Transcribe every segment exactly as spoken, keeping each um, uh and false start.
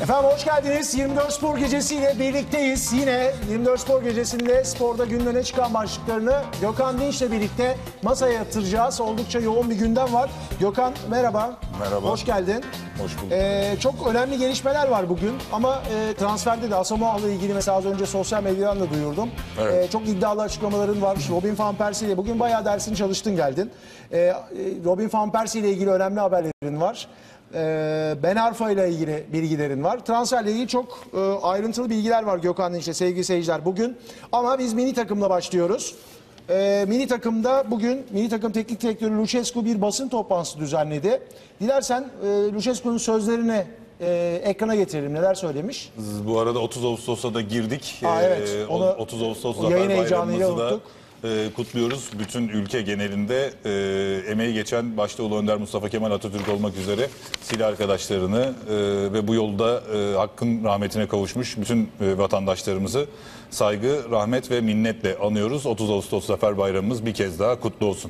Efendim hoş geldiniz. yirmi dört Spor Gecesi ile birlikteyiz. Yine yirmi dört Spor Gecesi'nde sporda gündeme çıkan başlıklarını Gökhan Dinç'le birlikte masaya yatıracağız. Oldukça yoğun bir gündem var. Gökhan merhaba. Merhaba. Hoş geldin. Hoş bulduk. Ee, çok önemli gelişmeler var bugün ama e, transferde de Asamoah'la ilgili mesela az önce sosyal medyadan da duyurdum. Evet. Ee, çok iddialı açıklamaların var. Robin van Persie ile bugün bayağı dersini çalıştın geldin. Ee, Robin van Persie ile ilgili önemli haberlerin var. Ee, Ben Arfa ile ilgili bilgilerin var. Transferle ilgili çok e, ayrıntılı bilgiler var Gökhan Dinç'le sevgili seyirciler bugün. Ama biz mini takımla başlıyoruz. Ee, mini takımda bugün mini takım teknik direktörü Lucescu bir basın toplantısı düzenledi. Dilersen e, Lucescu'nun sözlerini e, ekrana getirelim. Neler söylemiş? Bu arada otuz Ağustos'a da girdik. Aa, evet, Ee, onu otuz Ağustos Zafer yayın heyecanıyla Bayramımızı da unuttuk. e, kutluyoruz. Bütün ülke genelinde e, emeği geçen başta Ulu Önder Mustafa Kemal Atatürk olmak üzere silah arkadaşlarını e, ve bu yolda e, hakkın rahmetine kavuşmuş bütün e, vatandaşlarımızı saygı, rahmet ve minnetle anıyoruz. otuz Ağustos Zafer Bayramımız bir kez daha kutlu olsun.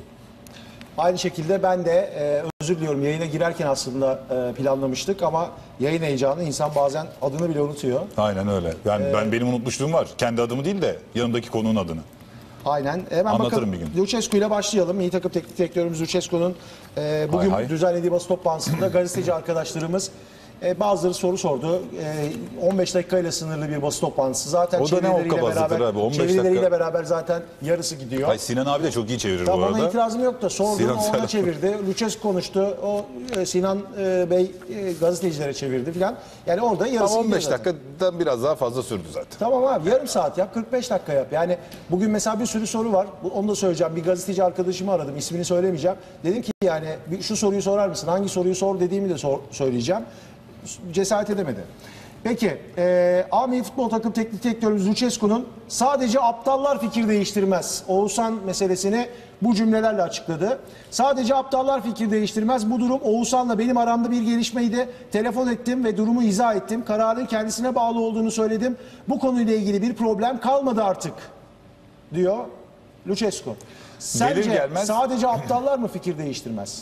Aynı şekilde ben de e, özür diliyorum yayına girerken aslında e, planlamıştık ama yayın heyecanı insan bazen adını bile unutuyor. Aynen öyle. Ben, ee, ben benim unutmuşluğum var. Kendi adımı değil de yanımdaki konuğun adını. Aynen. Hemen Anlatırım bakalım. bir gün. Lucescu ile başlayalım. Milli takım teknik direktörümüz Lucescu'nun e, bugün hay hay. düzenlediği basın toplantısında gazeteci arkadaşlarımız e, bazıları soru sordu. E, on beş dakikayla sınırlı bir basın toplantısı. Zaten O da ne çevirileriyle hokkabazlıktır beraber, abi, on beş çevirileriyle dakika. beraber zaten yarısı gidiyor. Ay, Sinan abi de çok iyi çevirir Tamam, bu arada. ona itirazım yok da sordum, Sinan o ona Selam. çevirdi. Lucescu konuştu, o e, Sinan e, Bey e, gazetecilere çevirdi filan. Yani orada yarısı Ama on beş gidiyor zaten. dakikadan biraz daha fazla sürdü zaten. Tamam abi, yarım saat yap, kırk beş dakika yap. Yani bugün mesela bir sürü soru var. Bu- Onu da söyleyeceğim. Bir gazeteci arkadaşımı aradım. İsmini söylemeyeceğim. Dedim ki yani bir şu soruyu sorar mısın? Hangi soruyu sor dediğimi de sor, söyleyeceğim. Cesaret edemedi. Peki, e, A Milli Futbol Takım Teknik Direktörümüz Lucescu'nun sadece aptallar fikir değiştirmez Oğuzhan meselesini bu cümlelerle açıkladı. Sadece aptallar fikir değiştirmez. Bu durum Oğuzhan'la benim aramda bir gelişmeydi. Telefon ettim ve durumu izah ettim. Kararın kendisine bağlı olduğunu söyledim. Bu konuyla ilgili bir problem kalmadı artık, diyor Lucescu. Sence Gelir gelmez- sadece aptallar mı fikir değiştirmez?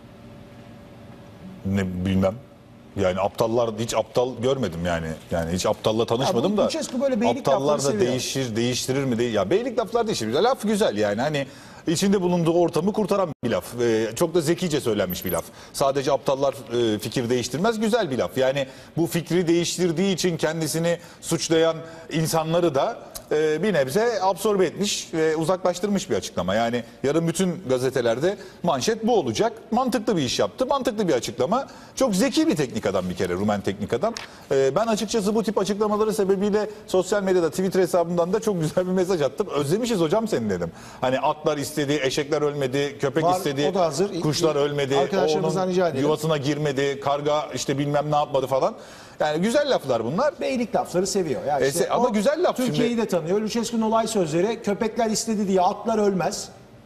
Ne bilmem. Yani aptallar, hiç aptal görmedim yani. Yani hiç aptalla tanışmadım Ya bu da. Lucescu böyle beylik aptallar lafları da seviyor. değişir, değiştirir mi? Değil. Ya beylik laflar değişir. Güzel laf, güzel yani. Hani içinde bulunduğu ortamı kurtaran bir laf. Ee, çok da zekice söylenmiş bir laf. Sadece aptallar e, fikir değiştirmez. Güzel bir laf. Yani bu fikri değiştirdiği için kendisini suçlayan insanları da e, bir nebze absorbe etmiş ve uzaklaştırmış bir açıklama. Yani yarın bütün gazetelerde manşet bu olacak. Mantıklı bir iş yaptı. Mantıklı bir açıklama. Çok zeki bir teknik adam bir kere. Rumen teknik adam. E, ben açıkçası bu tip açıklamaları sebebiyle sosyal medyada, Twitter hesabımdan da çok güzel bir mesaj attım. Özlemişiz hocam seni dedim. Hani atlar istedi, eşekler ölmedi, köpek Var, istedi, o da hazır. kuşlar ölmedi, Arkadaşlarımızdan rica edelim. yuvasına girmedi, karga işte bilmem ne yapmadı falan. Yani güzel laflar bunlar. Beylik lafları seviyor. Yani E, işte se- ama o güzel laf Türkiye'yi şimdi. de tanıyor. Lucescu'nun olay sözleri köpekler istedi diye atlar ölmez.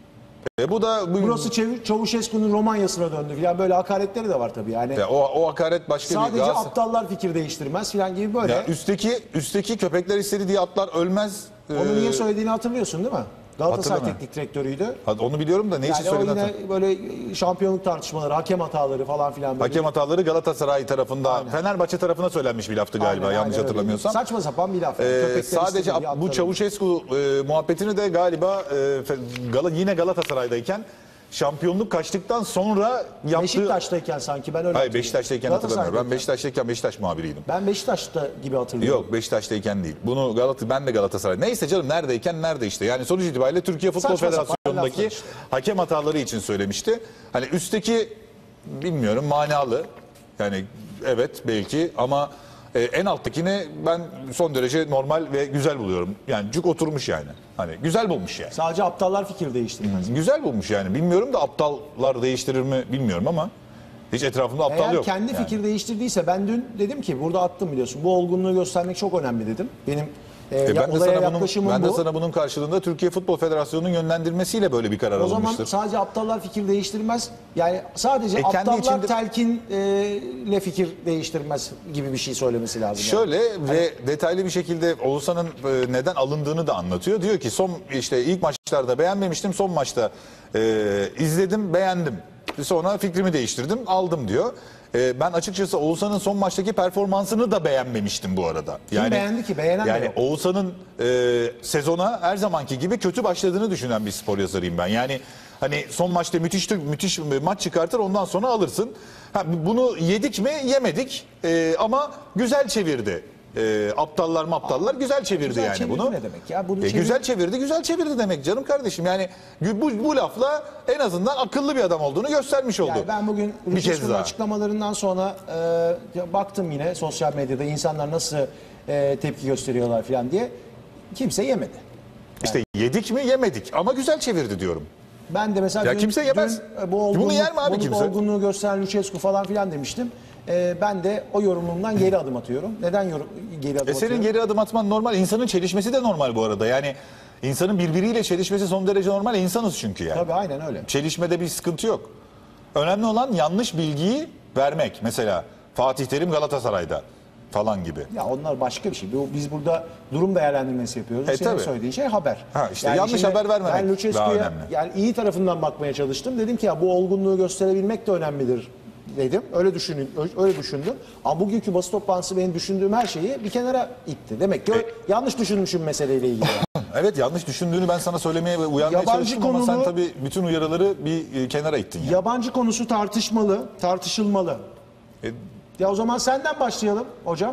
E, bu da bu, Burası Çev- Çavuşescu'nun Romanyası'na döndü falan, böyle hakaretleri de var tabii yani. Ya o, o hakaret başka bir Sadece gaz. aptallar fikir değiştirmez falan gibi böyle. Ya üstteki üstteki köpekler istedi diye atlar ölmez. Onu Ee, niye söylediğini hatırlıyorsun değil mi? Galatasaray hatırlamıyorum. teknik direktörüydü. ha, Onu biliyorum da ne için Yani o söylediğini yine hatırlamıyorum. böyle şampiyonluk tartışmaları, hakem hataları falan filan. Böyle. Hakem hataları Galatasaray tarafında, Aynen. Fenerbahçe tarafına söylenmiş bir laftı galiba, Aynen, yanlış aynen öyle. hatırlamıyorsam. Saçma sapan bir laf. Yani. Ee, Köpekler sadece istedi diye bu atlar Çavuşescu e, muhabbetini de galiba e, Fe- Gala, yine Galatasaray'dayken şampiyonluk kaçtıktan sonra yaptığı... Beşiktaş'tayken sanki ben öyle Hayır, hatırlıyorum. Beşiktaş'tayken hatırlamıyorum. Ben Galatasaray'dayken. Beşiktaş'tayken Beşiktaş muhabiriydim. Ben Beşiktaş'ta gibi hatırlıyorum. Yok, Beşiktaş'tayken değil. Bunu Galata, ben de Galatasaray. Neyse canım, neredeyken nerede işte. Yani sonuç itibariyle Türkiye Futbol Saçma sapan Federasyonu'ndaki laflar işte. hakem hataları için söylemişti. Hani üstteki bilmiyorum manalı. Yani evet belki ama e, en alttakini ben son derece normal ve güzel buluyorum. Yani cuk oturmuş yani. Hani güzel bulmuş yani. Sadece aptallar fikir değiştirmez. Güzel bulmuş yani. Bilmiyorum da aptallar değiştirir mi bilmiyorum ama hiç etrafımda aptal Eğer yok. kendi yani. fikir değiştirdiyse, ben dün dedim ki burada attım biliyorsun. Bu olgunluğu göstermek çok önemli dedim. Benim e, E ya, ben de olaya sana bunun, yaklaşımım ben de bu. sana bunun karşılığında Türkiye Futbol Federasyonu'nun yönlendirmesiyle böyle bir karar O zaman alınmıştır. sadece aptallar fikir değiştirmez. Yani sadece E, kendi aptallar içinde- telkinle fikir değiştirmez gibi bir şey söylemesi lazım. yani. Şöyle ve detaylı bir şekilde Oğuzhan'ın e, neden alındığını da anlatıyor. Diyor ki son işte ilk maçlarda beğenmemiştim, son maçta e, izledim, beğendim. Sonra fikrimi değiştirdim, aldım diyor. Ee, ben açıkçası Oğuzhan'ın son maçtaki performansını da beğenmemiştim bu arada. Kim yani, beğendi ki? Beğenen yani de yok. Oğuzhan'ın e, sezona her zamanki gibi kötü başladığını düşünen bir spor yazarıyım ben. Yani hani son maçta müthiş müthiş bir maç çıkartır, ondan sonra alırsın. Ha, bunu yedik mi? Yemedik. Ee, ama güzel çevirdi. E, aptallar maptallar güzel çevirdi güzel yani bunu. Ne demek ya? Bunu e, çevir... Güzel çevirdi, güzel çevirdi demek canım kardeşim. Yani bu, bu lafla en azından akıllı bir adam olduğunu göstermiş oldu. Yani ben bugün Lucescu'nun açıklamalarından sonra e, baktım yine sosyal medyada insanlar nasıl e, tepki gösteriyorlar falan diye. Kimse yemedi. Yani. İşte yedik mi yemedik ama güzel çevirdi diyorum. Ben de mesela ya dün, kimse yemez. Dün, bu olgunluk, bunu yer mi abi kimse? olgunluğu gösteren Lucescu falan filan demiştim. Ee, ben de o yorumumdan geri adım atıyorum. Neden yorum, geri adım e senin atıyorum? geri adım atman normal. İnsanın çelişmesi de normal bu arada. Yani insanın birbiriyle çelişmesi son derece normal. İnsanız çünkü yani. Tabii aynen öyle. Çelişmede bir sıkıntı yok. Önemli olan yanlış bilgiyi vermek. Mesela Fatih Terim Galatasaray'da falan gibi. Ya onlar başka bir şey. Biz burada durum değerlendirmesi yapıyoruz. E, Senin tabii. söylediğin şey haber. Ha, işte yanlış haber vermemek ben daha önemli. Yani iyi tarafından bakmaya çalıştım. Dedim ki ya bu olgunluğu gösterebilmek de önemlidir dedim. Öyle düşünün, öyle düşündüm. Ama bugünkü basın toplantısı benim düşündüğüm her şeyi bir kenara itti. Demek ki e, yanlış düşünmüşüm meseleyle ilgili. Evet, yanlış düşündüğünü ben sana söylemeye ve uyarmaya yabancı çalıştım konulu, ama sen tabii bütün uyarıları bir e, kenara ittin. Yani. Yabancı konusu tartışmalı, tartışılmalı. E, ya o zaman senden başlayalım hocam.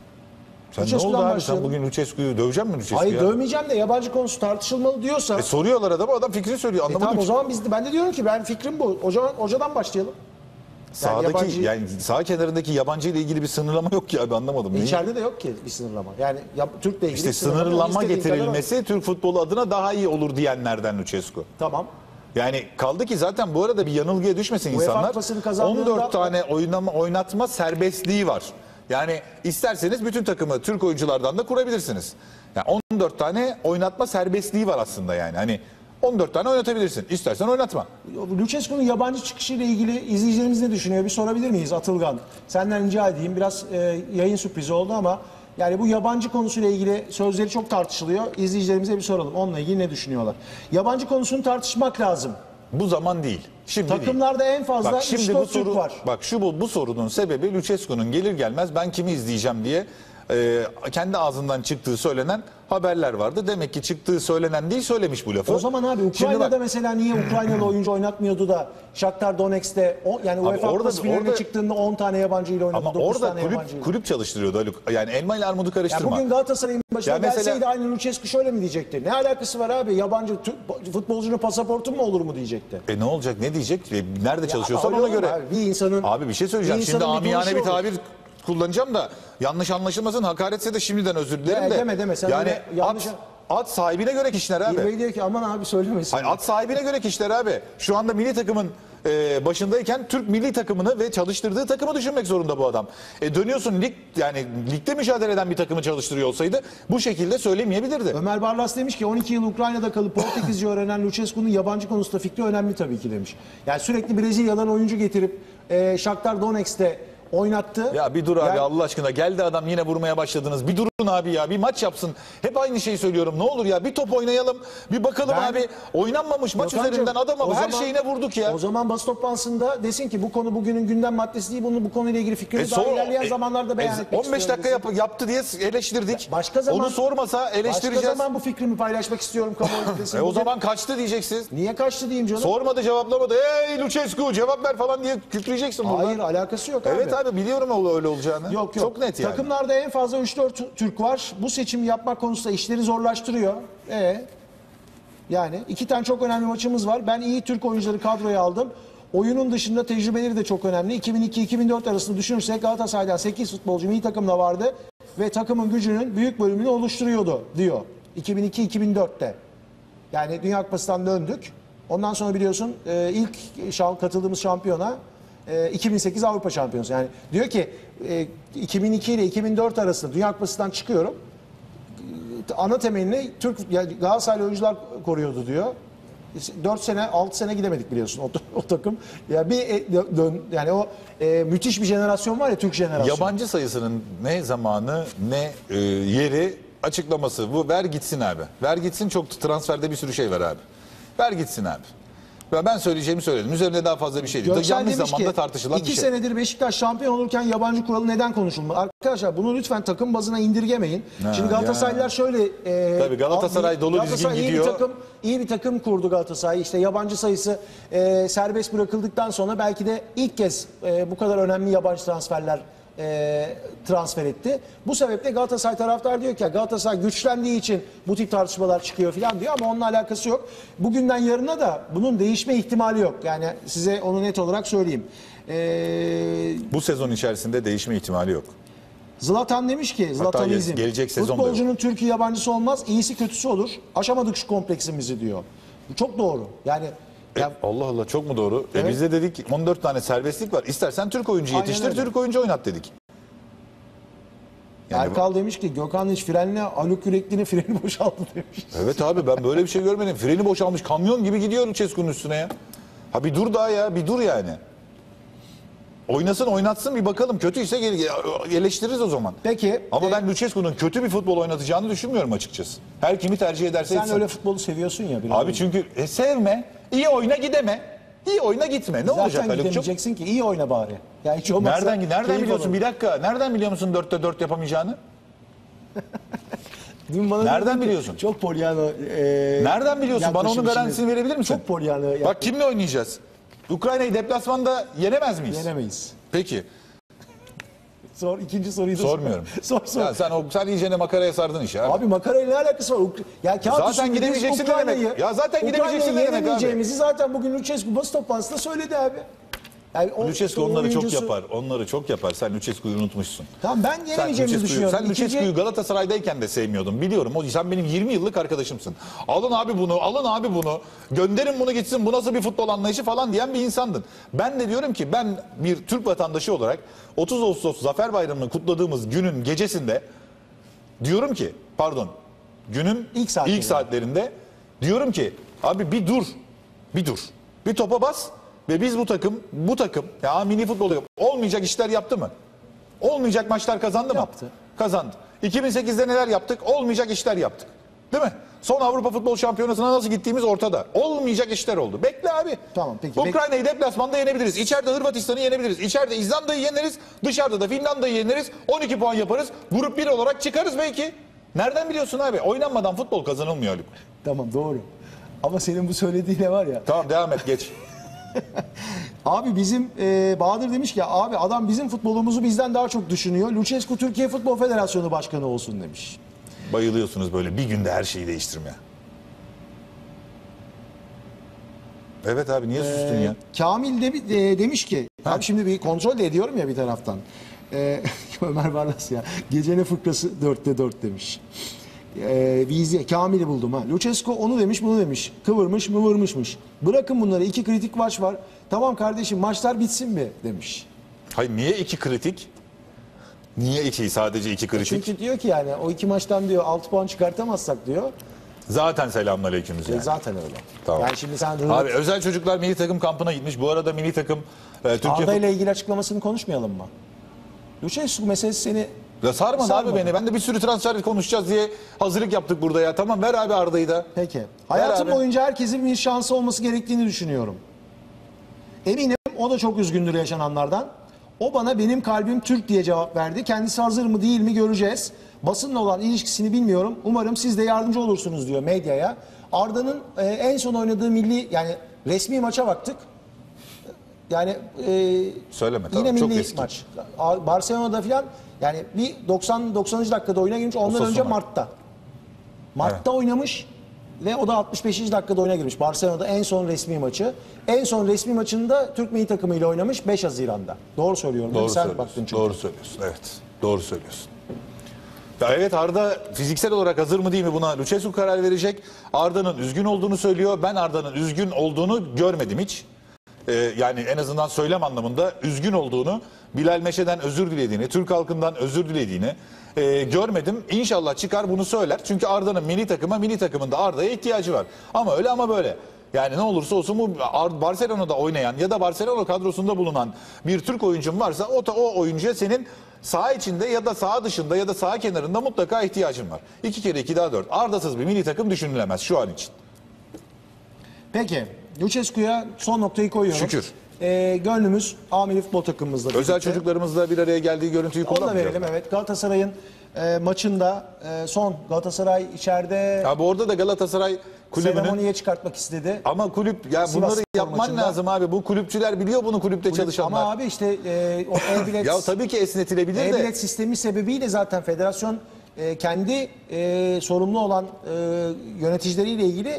Sen ne oldu abi? Sen bugün Lucescu'yu dövecek misin Lucescu'ya? Hayır dövmeyeceğim de yabancı konusu tartışılmalı diyorsa. E, soruyorlar adama, adam fikrini söylüyor. Anlamadım. E, tamam o zaman biz de, ben de diyorum ki ben fikrim bu. Hocadan, hocadan başlayalım. Yani Sağdaki yabancı, yani sağ kenarındaki yabancı ile ilgili bir sınırlama yok ki abi, anlamadım. İçeride Neyi? de yok ki bir sınırlama. Yani ya, Türk'le ilgili işte sınırlama, sınırlama getirilmesi Türk futbolu adına daha iyi olur diyenlerden Lucescu. Tamam. Yani kaldı ki zaten bu arada bir yanılgıya düşmesin insanlar. on dört tane oynama, oynatma serbestliği var. Yani isterseniz bütün takımı Türk oyunculardan da kurabilirsiniz. Yani on dört tane oynatma serbestliği var aslında yani. Hani on dört tane oynatabilirsin. İstersen oynatma. Lucescu'nun yabancı çıkışıyla ilgili izleyicilerimiz ne düşünüyor? Bir sorabilir miyiz Atılgan? Senden rica edeyim. Biraz e, yayın sürprizi oldu ama yani bu yabancı konusuyla ilgili sözleri çok tartışılıyor. İzleyicilerimize bir soralım. Onunla ilgili ne düşünüyorlar? Yabancı konusunu tartışmak lazım. Bu zaman değil. Şimdi Takımlarda değil. en fazla üç dört Türk var. Bak şu bu, bu sorunun sebebi Lucescu'nun gelir gelmez ben kimi izleyeceğim diye e, kendi ağzından çıktığı söylenen haberler vardı. Demek ki çıktığı söylenen değil, söylemiş bu lafı. O zaman abi Ukrayna'da bak, mesela niye Ukraynalı oyuncu oynatmıyordu da Shakhtar Donetsk'te o, yani UEFA Kupası finaline çıktığında on tane yabancı ile oynadı. Ama orada kulüp, kulüp çalıştırıyordu Haluk. Yani elma ile armudu karıştırma. Ya bugün Galatasaray'ın başına mesela, gelseydi aynı Lucescu şöyle mi diyecekti? Ne alakası var abi? Yabancı futbolcunun pasaportu mu olur mu diyecekti? E ne olacak? Ne diyecek? E, nerede çalışıyorsan ona göre. Abi, bir insanın Abi bir şey söyleyeceğim. Bir Şimdi amiyane bir, bir tabir kullanacağım da yanlış anlaşılmasın, hakaretse de şimdiden özür dilerim ya, de. Deme deme sen yani yanlış... at, at sahibine göre kişiler abi. İlbey diyor ki aman abi söylemesin. Hayır, at sahibine göre kişiler abi. Şu anda milli takımın e, başındayken Türk milli takımını ve çalıştırdığı takımı düşünmek zorunda bu adam. E, dönüyorsun lig, yani ligde mücadele eden bir takımı çalıştırıyor olsaydı bu şekilde söylemeyebilirdi. Ömer Barlas demiş ki on iki yıl Ukrayna'da kalıp Portekizce öğrenen Lucescu'nun yabancı konusunda fikri önemli tabii ki demiş. Yani sürekli Brezilya'dan oyuncu getirip e, Shakhtar Donetsk'te oynattı. Ya bir dur abi yani, Allah aşkına, geldi adam yine vurmaya başladınız. Bir durun abi ya, bir maç yapsın. Hep aynı şeyi söylüyorum, ne olur ya bir top oynayalım. Bir bakalım ben, abi oynanmamış maç Gökhan'cığım, üzerinden adama her zaman, şeyine vurduk ya. O zaman basın toplantısında desin ki bu konu bugünün gündem maddesi değil, bunu bu konuyla ilgili fikrini e, daha ilerleyen e, zamanlarda beyan e, etmek on beş dakika yap, yaptı diye eleştirdik. Başka zaman, onu sormasa eleştireceğiz. Başka zaman bu fikrimi paylaşmak istiyorum kamuoyuna desin. e, o zaman kaçtı diyeceksiniz. Niye kaçtı diyeyim canım? Sormadı, cevaplamadı. Hey Lucescu cevap ver falan diye kükreyeceksin. Hayır buradan. Alakası yok abi. Evet abi biliyorum öyle olacağını. Yok yok. Çok net yani. Takımlarda en fazla üç dört Türk var. Bu seçimi yapmak konusunda işleri zorlaştırıyor. E yani iki tane çok önemli maçımız var. Ben iyi Türk oyuncuları kadroya aldım. Oyunun dışında tecrübeleri de çok önemli. iki bin iki iki bin dört arasında düşünürsek Galatasaray'dan sekiz futbolcu milli takımda vardı ve takımın gücünün büyük bölümünü oluşturuyordu diyor. iki bin iki iki bin dörtte. Yani Dünya Kupası'ndan döndük. Ondan sonra biliyorsun ilk katıldığımız şampiyona iki bin sekiz Avrupa Şampiyonası. Yani diyor ki iki bin iki ile iki bin dört arasında Dünya Kupası'ndan çıkıyorum. Ana temelini Türk yani Galatasaraylı oyuncular koruyordu diyor. dört sene altı sene gidemedik biliyorsun o, o takım. Ya yani bir dön, yani o e, müthiş bir jenerasyon var ya, Türk jenerasyonu. Yabancı sayısının ne zamanı ne e, yeri açıklaması. Bu ver gitsin abi. Ver gitsin, çok transferde bir sürü şey var abi. Ver gitsin abi. Ya ben söyleyeceğimi söyledim. Üzerinde daha fazla bir şey değil. Göksel Yanlış demiş zamanda ki, tartışılan bir iki şey. senedir Beşiktaş şampiyon olurken yabancı kuralı neden konuşulmadı? Arkadaşlar bunu lütfen takım bazına indirgemeyin. Ha, Şimdi Galatasaraylılar ya. şöyle... E, Tabii Galatasaray dolu Galatasaray dizgin iyi gidiyor. Bir takım, iyi bir takım kurdu Galatasaray. İşte yabancı sayısı e, serbest bırakıldıktan sonra belki de ilk kez e, bu kadar önemli yabancı transferler e, transfer etti. Bu sebeple Galatasaray taraftar diyor ki Galatasaray güçlendiği için bu tip tartışmalar çıkıyor falan diyor ama onunla alakası yok. Bugünden yarına da bunun değişme ihtimali yok. Yani size onu net olarak söyleyeyim. E, Bu sezon içerisinde değişme ihtimali yok. Zlatan demiş ki Zlatanizm. gelecek sezon da yok. Futbolcunun Türkiye yabancısı olmaz, iyisi kötüsü olur. Aşamadık şu kompleksimizi diyor. Bu çok doğru. Yani E, ya, Allah Allah çok mu doğru? Evet. E biz de dedik on dört tane serbestlik var. İstersen Türk oyuncu Aynen yetiştir, öyle. Türk oyuncu oynat dedik. Yani Erkal demiş ki Gökhan hiç frenle Haluk Yürekli'nin freni boşaldı demiş. evet abi ben böyle bir şey görmedim. Freni boşalmış kamyon gibi gidiyor Lucescu'nun üstüne ya. Ha bir dur daha ya bir dur yani. Oynasın oynatsın bir bakalım. Kötüyse gel, eleştiririz o zaman. Peki. Ama e, ben Lucescu'nun kötü bir futbol oynatacağını düşünmüyorum açıkçası. Her kimi tercih ederse sen etsin. öyle futbolu seviyorsun ya. Biraz Abi çünkü e, sevme, iyi oyna gideme. İyi oyna gitme. Ne olacak zaten Haluk'cum? gidemeyeceksin ki iyi oyna bari. Ya hiç olmazsa Nereden nereden keyif biliyorsun? olur. Bir dakika. Nereden biliyor musun dörtte dört yapamayacağını? Dün bana Nereden dedin ki, biliyorsun? Çok polyano. E, Nereden biliyorsun? Bana onun yaklaşım garantisini içinde. verebilir misin? Çok polyano. yak- Bak kimle oynayacağız? Ukrayna'yı deplasmanda yenemez miyiz? Yenemeyiz. Peki. Sor, ikinci soruyu da sor. Sormuyorum. sor sor. Ya sen o sen iyicene makaraya sardın işi abi. Abi makarayla ne alakası var? Ukra- Ya kağıt Zaten üstünde biz gidemeyeceksin ne demek? Ukrayna'yı- Ya zaten gidemeyeceksin Ukrayna'yı ne demek abi? yenemeyeceğimizi zaten bugün Lucescu basın toplantısında söyledi abi. Yani o- Lucescu o onları çok oyuncusu- yapar. Onları çok yapar. Sen Lucescu'yu unutmuşsun. Tamam ben Sen yenemeyeceğimizi Lucescu'yu, düşünüyorum. sen Lucescu'yu İkinci- Galatasaray'dayken de sevmiyordun. Biliyorum. O sen benim yirmi yıllık arkadaşımsın. Alın abi bunu, alın abi bunu. Gönderin bunu gitsin. Bu nasıl bir futbol anlayışı falan diyen bir insandın. Ben de diyorum ki ben bir Türk vatandaşı olarak otuz Ağustos Zafer Bayramı'nı kutladığımız günün gecesinde diyorum ki pardon günün İlk saatlerinde. ilk saatlerinde diyorum ki abi bir dur. Bir dur. Bir topa bas ve biz bu takım bu takım ya mini futbol yap- olmayacak işler yaptı mı? Olmayacak maçlar kazandı mı? Yaptı. Kazandı. iki bin sekizde neler yaptık? Olmayacak işler yaptık. Değil mi? Son Avrupa Futbol Şampiyonası'na nasıl gittiğimiz ortada. Olmayacak işler oldu. Bekle abi. Tamam, peki, Ukrayna'yı deplasmanda yenebiliriz. İçeride Hırvatistan'ı yenebiliriz. İçeride İzlanda'yı yeneriz. Dışarıda da Finlandiya'yı yeneriz. on iki puan yaparız. Grup bir olarak çıkarız belki. Nereden biliyorsun abi? Oynanmadan futbol kazanılmıyor Haluk. Tamam doğru. Ama senin bu söylediğine var ya. Tamam devam et geç. Abi bizim e, Bahadır demiş ki abi adam bizim futbolumuzu bizden daha çok düşünüyor. Lucescu Türkiye Futbol Federasyonu Başkanı olsun demiş. Bayılıyorsunuz böyle bir günde her şeyi değiştirmeye. Evet abi niye sustun ya? Kamil de, e, demiş ki abi şimdi bir kontrol de ediyorum ya bir taraftan. E, Ömer Barlas ya gecenin fıkrası dörtte dört demiş. E, Vize Kamil'i buldum ha. Lucescu onu demiş bunu demiş. Kıvırmış mıvırmışmış. Bırakın bunları iki kritik maç var. Tamam kardeşim maçlar bitsin mi demiş. Hayır niye iki kritik? Niye iki sadece iki kritik? Çünkü diyor ki yani o iki maçtan diyor altı puan çıkartamazsak diyor. Zaten selamünaleykümüz E, yani. zaten öyle. Tamam. Yani şimdi sen Abi özel çocuklar milli takım kampına gitmiş. Bu arada milli takım e, Türkiye Arda fut- ile ilgili açıklamasını konuşmayalım mı? Lucescu meselesi seni Ya sarmadı, Sarmadı. abi beni. Ben de bir sürü transfer konuşacağız diye hazırlık yaptık burada ya. Tamam ver abi Arda'yı da. peki. Hayatım abi. boyunca herkesin bir şansı olması gerektiğini düşünüyorum. Eminim o da çok üzgündür yaşananlardan. O bana benim kalbim Türk diye cevap verdi. Kendisi hazır mı değil mi göreceğiz. Basınla olan ilişkisini bilmiyorum. Umarım siz de yardımcı olursunuz diyor medyaya. Arda'nın e, en son oynadığı milli yani resmi maça baktık. Yani e, Söyleme, yine tamam, çok milli eski. maç. Barcelona'da falan yani bir doksan doksanıncı dakikada oyuna girmiş. Ondan Osasuna. önce Mart'ta. Mart'ta Evet. oynamış ve o da altmış beşinci dakikada oyuna girmiş. Barcelona'da en son resmi maçı. En son resmi maçında Türk milli takımıyla oynamış beş Haziran'da. Doğru söylüyorum. değil mi? Doğru Sen söylüyorsun. baktın çünkü. Doğru söylüyorsun. Evet. Doğru söylüyorsun. Ya evet Arda fiziksel olarak hazır mı değil mi buna Lucescu karar verecek. Arda'nın üzgün olduğunu söylüyor. Ben Arda'nın üzgün olduğunu görmedim hiç. Ee, yani en azından söylem anlamında üzgün olduğunu, Bilal Meşe'den özür dilediğini, Türk halkından özür dilediğini e, görmedim. İnşallah çıkar bunu söyler. Çünkü Arda'nın milli takıma, milli takımında Arda'ya ihtiyacı var. Ama öyle ama böyle. Yani ne olursa olsun bu Barcelona'da oynayan ya da Barcelona kadrosunda bulunan bir Türk oyuncun varsa o da o oyuncuya senin saha içinde ya da saha dışında ya da saha kenarında mutlaka ihtiyacın var. İki kere iki daha dört. Arda'sız bir milli takım düşünülemez şu an için. Peki. Lucescu'ya son noktayı koyuyorum. Şükür. E, gönlümüz A milli futbol takımımızla Özel birlikte. çocuklarımızla bir araya geldiği görüntüyü Onu da kullanmayacağız. verelim, evet. Galatasaray'ın e, maçında e, son Galatasaray içeride Abi orada da Galatasaray kulübünün seremoniye çıkartmak istedi. ama kulüp ya Sivas bunları Spor yapman maçında. lazım abi. Bu kulüpçüler biliyor bunu, kulüpte çalışanlar. Ama abi işte e, o e-bilet, Ya tabii ki esnetilebilir de. e-bilet sistemi sebebiyle zaten federasyon e, kendi e, sorumlu olan e, yöneticileriyle ilgili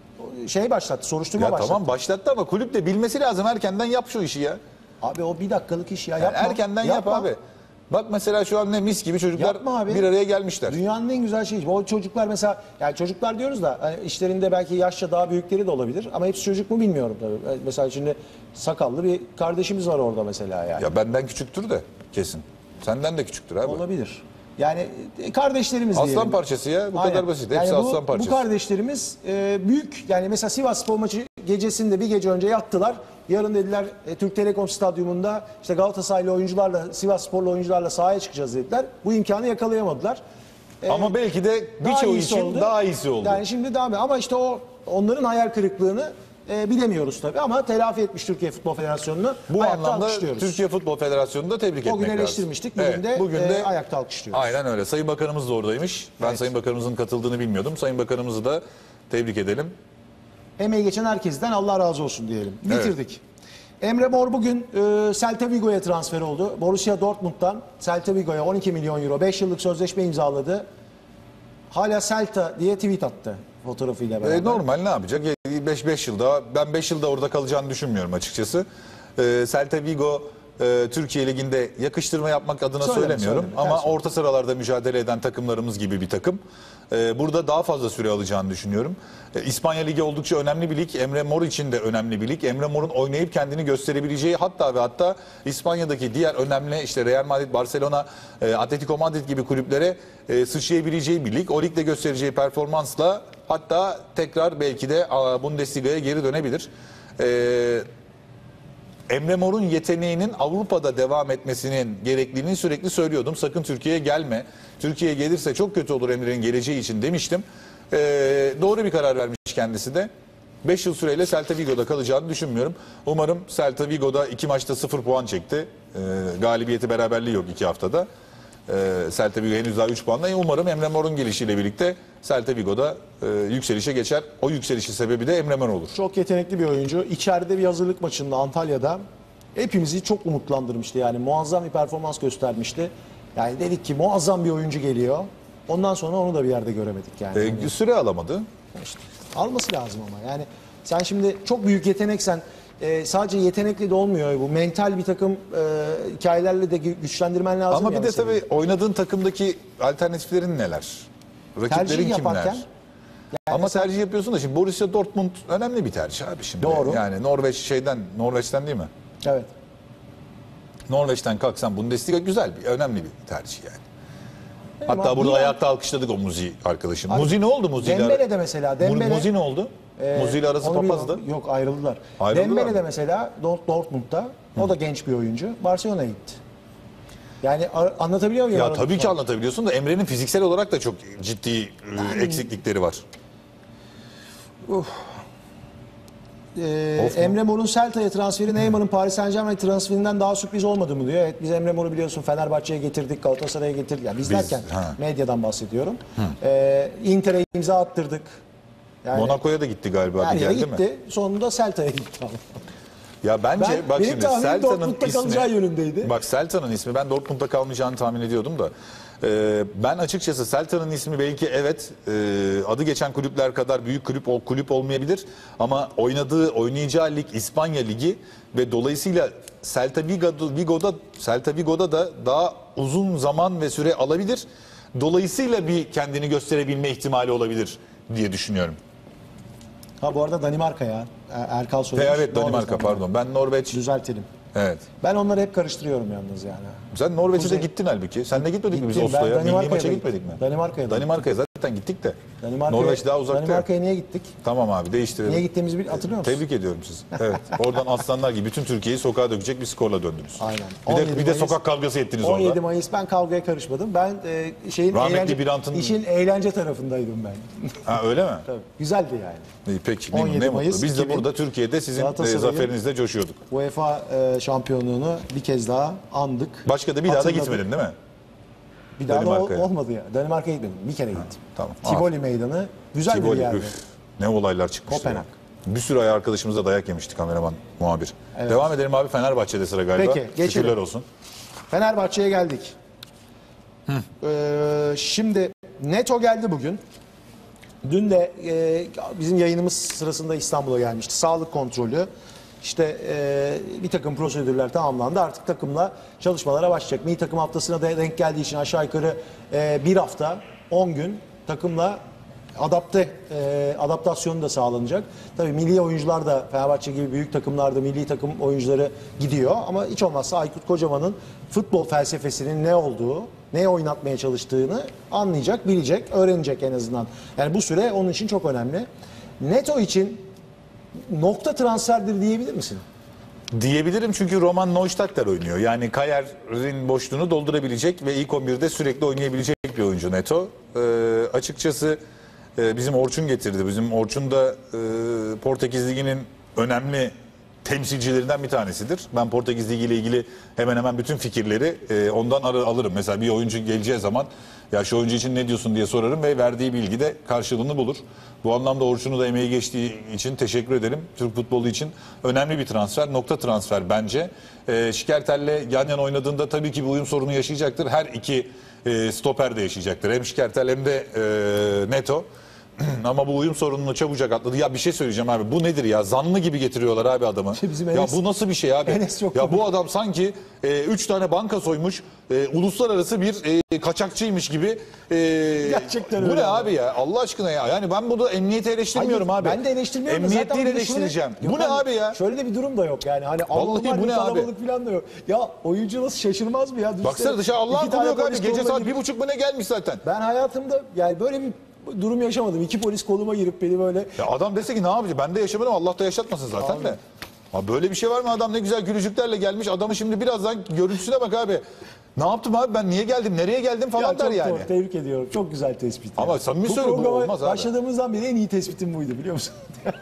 şey başlattı, soruşturma Ya başlattı. tamam başlattı ama kulüp de bilmesi lazım. Erkenden yap şu işi ya. Abi o bir dakikalık iş ya. Yani Yapma. erkenden Yapma. yap abi. Bak mesela şu an ne mis gibi çocuklar Yapma abi. bir araya gelmişler. Dünyanın en güzel şeyi. O çocuklar mesela, yani çocuklar diyoruz da hani işlerinde belki yaşça daha büyükleri de olabilir. Ama hepsi çocuk mu bilmiyorum tabii. Mesela şimdi sakallı bir kardeşimiz var orada mesela yani. Ya benden küçüktür de kesin. Senden de küçüktür abi. Olabilir. Yani e, kardeşlerimiz Aslan diyelim. parçası ya. Bu Aynen. kadar basit. Hepsi Yani bu, aslan parçası. Bu kardeşlerimiz e, büyük, yani mesela Sivas Spor maçı gecesinde bir gece önce yattılar. Yarın dediler e, Türk Telekom Stadyumunda işte Galatasaraylı oyuncularla, Sivas Sporlu oyuncularla sahaya çıkacağız dediler. Bu imkanı yakalayamadılar. E, Ama belki de daha birçoğu iyisi için oldu. daha iyisi oldu. Yani şimdi daha iyi. Ama işte o onların hayal kırıklığını e, bilemiyoruz tabii, ama telafi etmiş Türkiye Futbol Federasyonu'nu. Bu Ayakta anlamda alkışlıyoruz. Türkiye Futbol Federasyonu'nu da tebrik O etmek gün lazım. eleştirmiştik. Bugün Evet, de bugün e, de ayakta alkışlıyoruz. aynen öyle. Sayın Bakanımız da oradaymış. Ben Evet. Sayın Bakanımızın katıldığını bilmiyordum. Sayın Bakanımızı da tebrik edelim. Emeği geçen herkesten Allah razı olsun diyelim. Bitirdik. Emre Mor bugün e, Celta Vigo'ya transfer oldu. Borussia Dortmund'dan Celta Vigo'ya on iki milyon euro beş yıllık sözleşme imzaladı. Hala Celta diye tweet attı fotoğrafıyla beraber. E, normal ne yapacak? beş beş yılda ben beş yılda orada kalacağını düşünmüyorum açıkçası. E, Celta Vigo e, Türkiye Ligi'nde yakıştırma yapmak adına Söyleme, söylemiyorum söyleme, ama ters orta sıralarda mücadele eden takımlarımız gibi bir takım. E, burada daha fazla süre alacağını düşünüyorum. E, İspanya Ligi oldukça önemli bir lig. Emre Mor için de önemli bir lig. Emre Mor'un oynayıp kendini gösterebileceği, hatta ve hatta İspanya'daki diğer önemli işte Real Madrid, Barcelona, e, Atletico Madrid gibi kulüplere e, sıçrayabileceği bir lig. O ligde göstereceği performansla hatta tekrar belki de a, Bundesliga'ya geri dönebilir. E, Emre Mor'un yeteneğinin Avrupa'da devam etmesinin gerekliliğini sürekli söylüyordum. Sakın Türkiye'ye gelme. Türkiye'ye gelirse çok kötü olur Emre'nin geleceği için demiştim. Ee, doğru bir karar vermiş kendisi de. beş yıl süreyle Celta Vigo'da kalacağını düşünmüyorum. Umarım Celta Vigo'da iki maçta sıfır puan çekti. Ee, galibiyeti, beraberliği yok iki haftada. Ee, Celta Vigo henüz daha üç puanla. Umarım Emre Mor'un gelişiyle birlikte Celta Vigo'da e, yükselişe geçer. O yükselişin sebebi de Emre Mor olur. Çok yetenekli bir oyuncu. İçeride bir hazırlık maçında Antalya'da hepimizi çok umutlandırmıştı. Yani muazzam bir performans göstermişti. Yani dedik ki muazzam bir oyuncu geliyor. Ondan sonra onu da bir yerde göremedik yani. Ee, süre alamadı. İşte alması lazım ama. Yani sen şimdi çok büyük yeteneksen e, sadece yetenekli de olmuyor bu. Mental bir takım e, hikayelerle de gü- güçlendirmen lazım. Ama bir yani de senin. tabii oynadığın takımdaki alternatiflerin neler? Rakiplerin Tercih kimler? yaparken Ama tercih yapıyorsun da şimdi Borussia Dortmund önemli bir tercih abi şimdi. Doğru. Yani Norveç şeyden, Norveç'ten değil mi? evet. Norveç'ten kalksan Bundesliga güzel bir, önemli bir tercih yani. Hatta Ama burada Milan- ayakta alkışladık o Muzi arkadaşım. Abi, Muzi ne oldu Muzi ile? Dembele de mesela, Dembele- Muzi ne oldu? Ee, Muzi ile arası onu papazdı. bilmiyorum. Yok, ayrıldılar. Ayrıldılar Dembele mı? de mesela Dort- Dortmund'da. O da genç bir oyuncu. Barcelona'ya gitti. Yani a- anlatabiliyor muyum? Ya aradaki tabii ki farkı? anlatabiliyorsun da Emre'nin fiziksel olarak da çok ciddi e, eksiklikleri var. Ee, Of mu? Emre Mor'un Celta'ya transferi Neymar'ın Paris Saint-Germain transferinden daha sürpriz olmadı mı diyor. Evet, biz Emre Mor'u biliyorsun Fenerbahçe'ye getirdik, Galatasaray'a getirdik. Yani biz, Biz, derken ha. medyadan bahsediyorum. Ee, Inter'e imza attırdık. Yani Monaco'ya da gitti galiba. her bir yere geldi mi? gitti. Sonunda Celta'ya gitti. Ya bence Ben- bak benim şimdi tahminim Celta'nın Dortmund'da ismi, kalacağı yönündeydi. Bak Celta'nın ismi, ben Dortmund'da kalmayacağını tahmin ediyordum da. e, ben açıkçası Celta'nın ismi belki evet e, adı geçen kulüpler kadar büyük kulüp o kulüp olmayabilir ama oynadığı oynayacağı lig İspanya Ligi ve dolayısıyla Celta Vigo'da, Vigo'da Celta Vigo'da da daha uzun zaman ve süre alabilir. Dolayısıyla bir kendini gösterebilme ihtimali olabilir diye düşünüyorum. Ha bu arada Danimarka ya. Er- Erkal sormuş. Evet Danimarka Norveç'ten. pardon. Ben Norveç Düzeltelim. Evet. Ben onları hep karıştırıyorum yalnız yani. Sen Norveç'e de Kuzey- gittin halbuki. Sen de gitmedik mi biz Gittim, ben Oslo'ya? Milli Danimarka'ya maça da gitmedik mi? gittim. Danimarka'ya da Danimarka'ya zaten gittik de. Danimarka'ya- Norveç daha uzakta. ya. Danimarka'ya niye gittik? Tamam abi değiştirelim. Niye gittiğimizi bil- hatırlıyor musun? Tebrik ediyorum sizi. Evet. Oradan aslanlar gibi bütün Türkiye'yi sokağa dökecek bir skorla döndünüz. Aynen. Bir on de, yedi bir de Mayıs sokak kavgası ettiniz on yedi orada. Mayıs ben kavgaya karışmadım. Ben e, şeyin Rahmetli eğlence, Birant'ın- işin eğlence tarafındaydım ben. Ha öyle mi? Tabii. Güzeldi yani. İyi, peki ne, on yedi ne Mayıs mutlu. Biz de iki bin burada Türkiye'de sizin e, Galatasaray'ın- zaferinizle coşuyorduk. UEFA e, şampiyonluğunu bir kez daha andık. Başka da bir daha da Hatırladık. gitmedin değil mi? Bir daha da ol- Danimarka'ya. olmadı ya. Danimarka'ya gitmedim. Bir kere gittim. Tamam. Tivoli Meydanı güzel Tivoli, bir yerdi. üf. Ne olaylar çıkmıştı. Kopenhag. ya. Bir sürü ay arkadaşımıza dayak yemişti kameraman, muhabir. Devam edelim abi, Fenerbahçe'de sıra galiba. Peki, geçelim. Şükürler olsun. Fenerbahçe'ye geldik. Ee, şimdi Neto geldi bugün. Dün de e, bizim yayınımız sırasında İstanbul'a gelmişti. Sağlık kontrolü. İşte e, bir takım prosedürler tamamlandı. Artık takımla çalışmalara başlayacak. Milli takım haftasına da denk geldiği için aşağı yukarı e, bir hafta, on gün takımla adapte e, adaptasyonu da sağlanacak. Tabii milli oyuncular da Fenerbahçe gibi büyük takımlarda milli takım oyuncuları gidiyor ama hiç olmazsa Aykut Kocaman'ın futbol felsefesinin ne olduğu, neye oynatmaya çalıştığını anlayacak, bilecek, öğrenecek en azından. Yani bu süre onun için çok önemli. Neto için nokta transferdir diyebilir misin? Diyebilirim çünkü Roman Neustadter oynuyor. Yani Kayer'in boşluğunu doldurabilecek ve ilk on birde sürekli oynayabilecek bir oyuncu Neto. Ee, açıkçası e, bizim Orçun getirdi. Bizim Orçun da e, Portekiz Ligi'nin önemli temsilcilerinden bir tanesidir. Ben Portekiz Ligi ile ilgili hemen hemen bütün fikirleri e, ondan ar- alırım. Mesela bir oyuncu geleceği zaman ya şu oyuncu için ne diyorsun diye sorarım ve verdiği bilgi de karşılığını bulur. Bu anlamda Orçun'u da emeği geçtiği için teşekkür ederim. Türk futbolu için önemli bir transfer, nokta transfer bence. E, Şikertel'le yan yana oynadığında tabii ki bir uyum sorunu yaşayacaktır. Her iki e, stoper de yaşayacaktır. Hem Şikertel hem de e, Neto. Ama bu uyum sorununu çabucak atladı. Ya bir şey söyleyeceğim abi. Bu nedir ya? Zanlı gibi getiriyorlar abi adamı. İşte bizim ya Enes- bu nasıl bir şey abi? Enes çok ya komik. bu adam sanki e, üç tane banka soymuş, e, uluslararası bir e, kaçakçıymış gibi. E, Gerçekten bu öyle ne abi. abi ya? Allah aşkına ya. Yani ben burada emniyeti eleştirmiyorum Hayır, abi. Ben de eleştirmiyorum. da Emniyet zaten değil bir de şöyle- eleştireceğim. Yok Bu ne abi ya? Şöyle de bir durum da yok yani. Hani Vallahi anormal bu bir ne abi? kalabalık falan da yok. Ya oyuncu nasıl şaşırmaz mı ya? Baksana Düşünsene, dışarı Allah'ın iki tane kulu yok abi. polis Gece koluma saat girip- bir buçuk mu ne gelmiş zaten. Ben hayatımda yani böyle bir durum yaşamadım. İki polis koluma girip beni böyle Ya adam dese ki ne yapacak? Ben de yaşamadım, Allah da yaşatmasın zaten de. Ha böyle bir şey var mı? Adam ne güzel gülücüklerle gelmiş. Adamı şimdi birazdan görüntüsüne bak abi. Ne yaptım abi, ben niye geldim, nereye geldim falan ya der çok yani. doğru, tebrik ediyorum. Çok güzel tespit. Ama yani. samimi bu söylüyorum, bu programa olmaz abi. başladığımızdan beri en iyi tespitim buydu biliyor musun?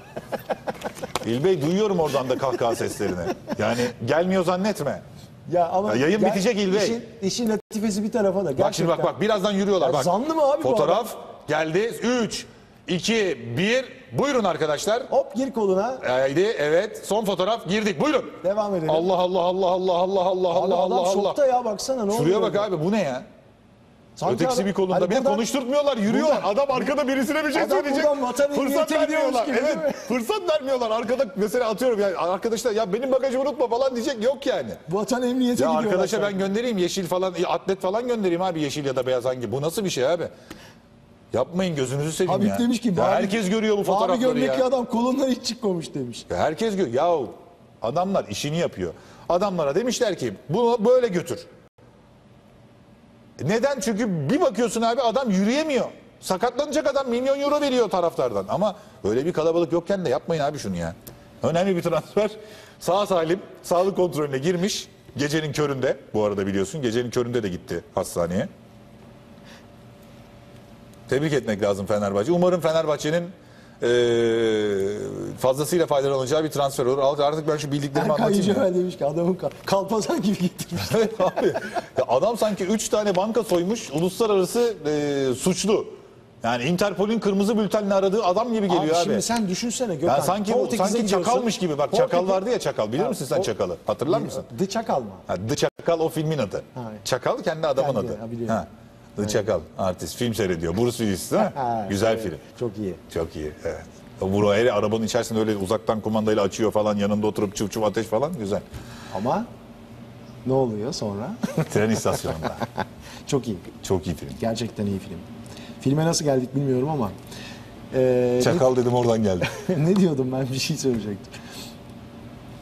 İlbey duyuyorum oradan da kahkaha seslerini. Yani gelmiyor zannetme. ya ama Ya yayın bitecek İlbey. İşin, işin latifesi bir tarafa da. Gerçekten. Bak şimdi bak bak birazdan yürüyorlar Ya bak. zanlı mı abi bu Fotoğraf geldi. üç, iki, bir. Buyurun arkadaşlar. Hop gir koluna. Haydi evet. Son fotoğraf girdik. Buyurun. Devam edelim. Allah Allah Allah Allah Allah Allah Abi Allah adam Allah şokta Allah. ya baksana ne oluyor? Şuraya bak orada? abi, bu ne ya? Sanki Ötekisi adam- bir kolunda. Hani bir de buradan- konuşturtmuyorlar, yürüyorlar. buradan- Adam arkada birisine bir şey Adam söyleyecek. buradan vatan Fırsat emniyete gidiyormuş vermiyorlar. gibi, değil mi? Evet. Fırsat vermiyorlar. Arkada mesela atıyorum yani arkadaşlar ya benim bagajı unutma falan diyecek, yok yani. Vatan emniyete Ya gidiyorlar. arkadaşa ben sanki. göndereyim yeşil falan, atlet falan göndereyim abi, yeşil ya da beyaz hangi. Bu nasıl bir şey abi? Yapmayın gözünüzü seveyim Abi ya. demiş ki Ya mavi- herkes görüyor bu Mavi fotoğrafları gömlekli ya. adam kolundan hiç çıkmamış demiş. Ya herkes görüyor. Yahu adamlar işini yapıyor. Adamlara demişler ki bunu böyle götür. Neden? Çünkü bir bakıyorsun abi adam yürüyemiyor. Sakatlanacak adam, milyon euro veriyor taraftardan. Ama öyle bir kalabalık yokken de yapmayın abi şunu ya. Önemli bir transfer. Sağ salim sağlık kontrolüne girmiş. Gecenin köründe, bu arada biliyorsun, gecenin köründe de gitti hastaneye. Tebrik etmek lazım Fenerbahçe. Umarım Fenerbahçe'nin eee, fazlasıyla faydalanacağı bir transfer olur. Artık ben şu bildiklerimi Erkan anlatayım. ya. Yücel demiş ki adamın kal- kalpazan gibi getirmiş. Evet abi. Ya adam sanki üç tane banka soymuş, uluslararası eee, suçlu. Yani Interpol'ün kırmızı bültenle aradığı adam gibi geliyor abi. Abi şimdi sen düşünsene Gökhan. Yani sanki Portekiz'e sanki gidiyorsun. çakalmış gibi. Bak Portekiz- çakal vardı ya, çakal. Bilir Ha, misin sen o- çakalı? Hatırlar mısın? The Çakal mı? Ha, The Çakal o filmin adı. Ha. Çakal kendi adamın Kendi, adı. ha, biliyorum. Ha. The Çakal artist film seyrediyor. Bruce Willis değil mi? Ha, Güzel evet. film. Çok iyi. Çok iyi, evet. O Buru hele arabanın içerisinde öyle uzaktan kumandayla açıyor falan, yanında oturup çıv çıv ateş falan, güzel. Ama ne oluyor sonra? Tren istasyonunda. Çok iyi. Çok iyi film. Gerçekten iyi film. Filme nasıl geldik bilmiyorum ama. Ee, Çakal dedim oradan geldi. ne, ne diyordum ben bir şey söyleyecektim.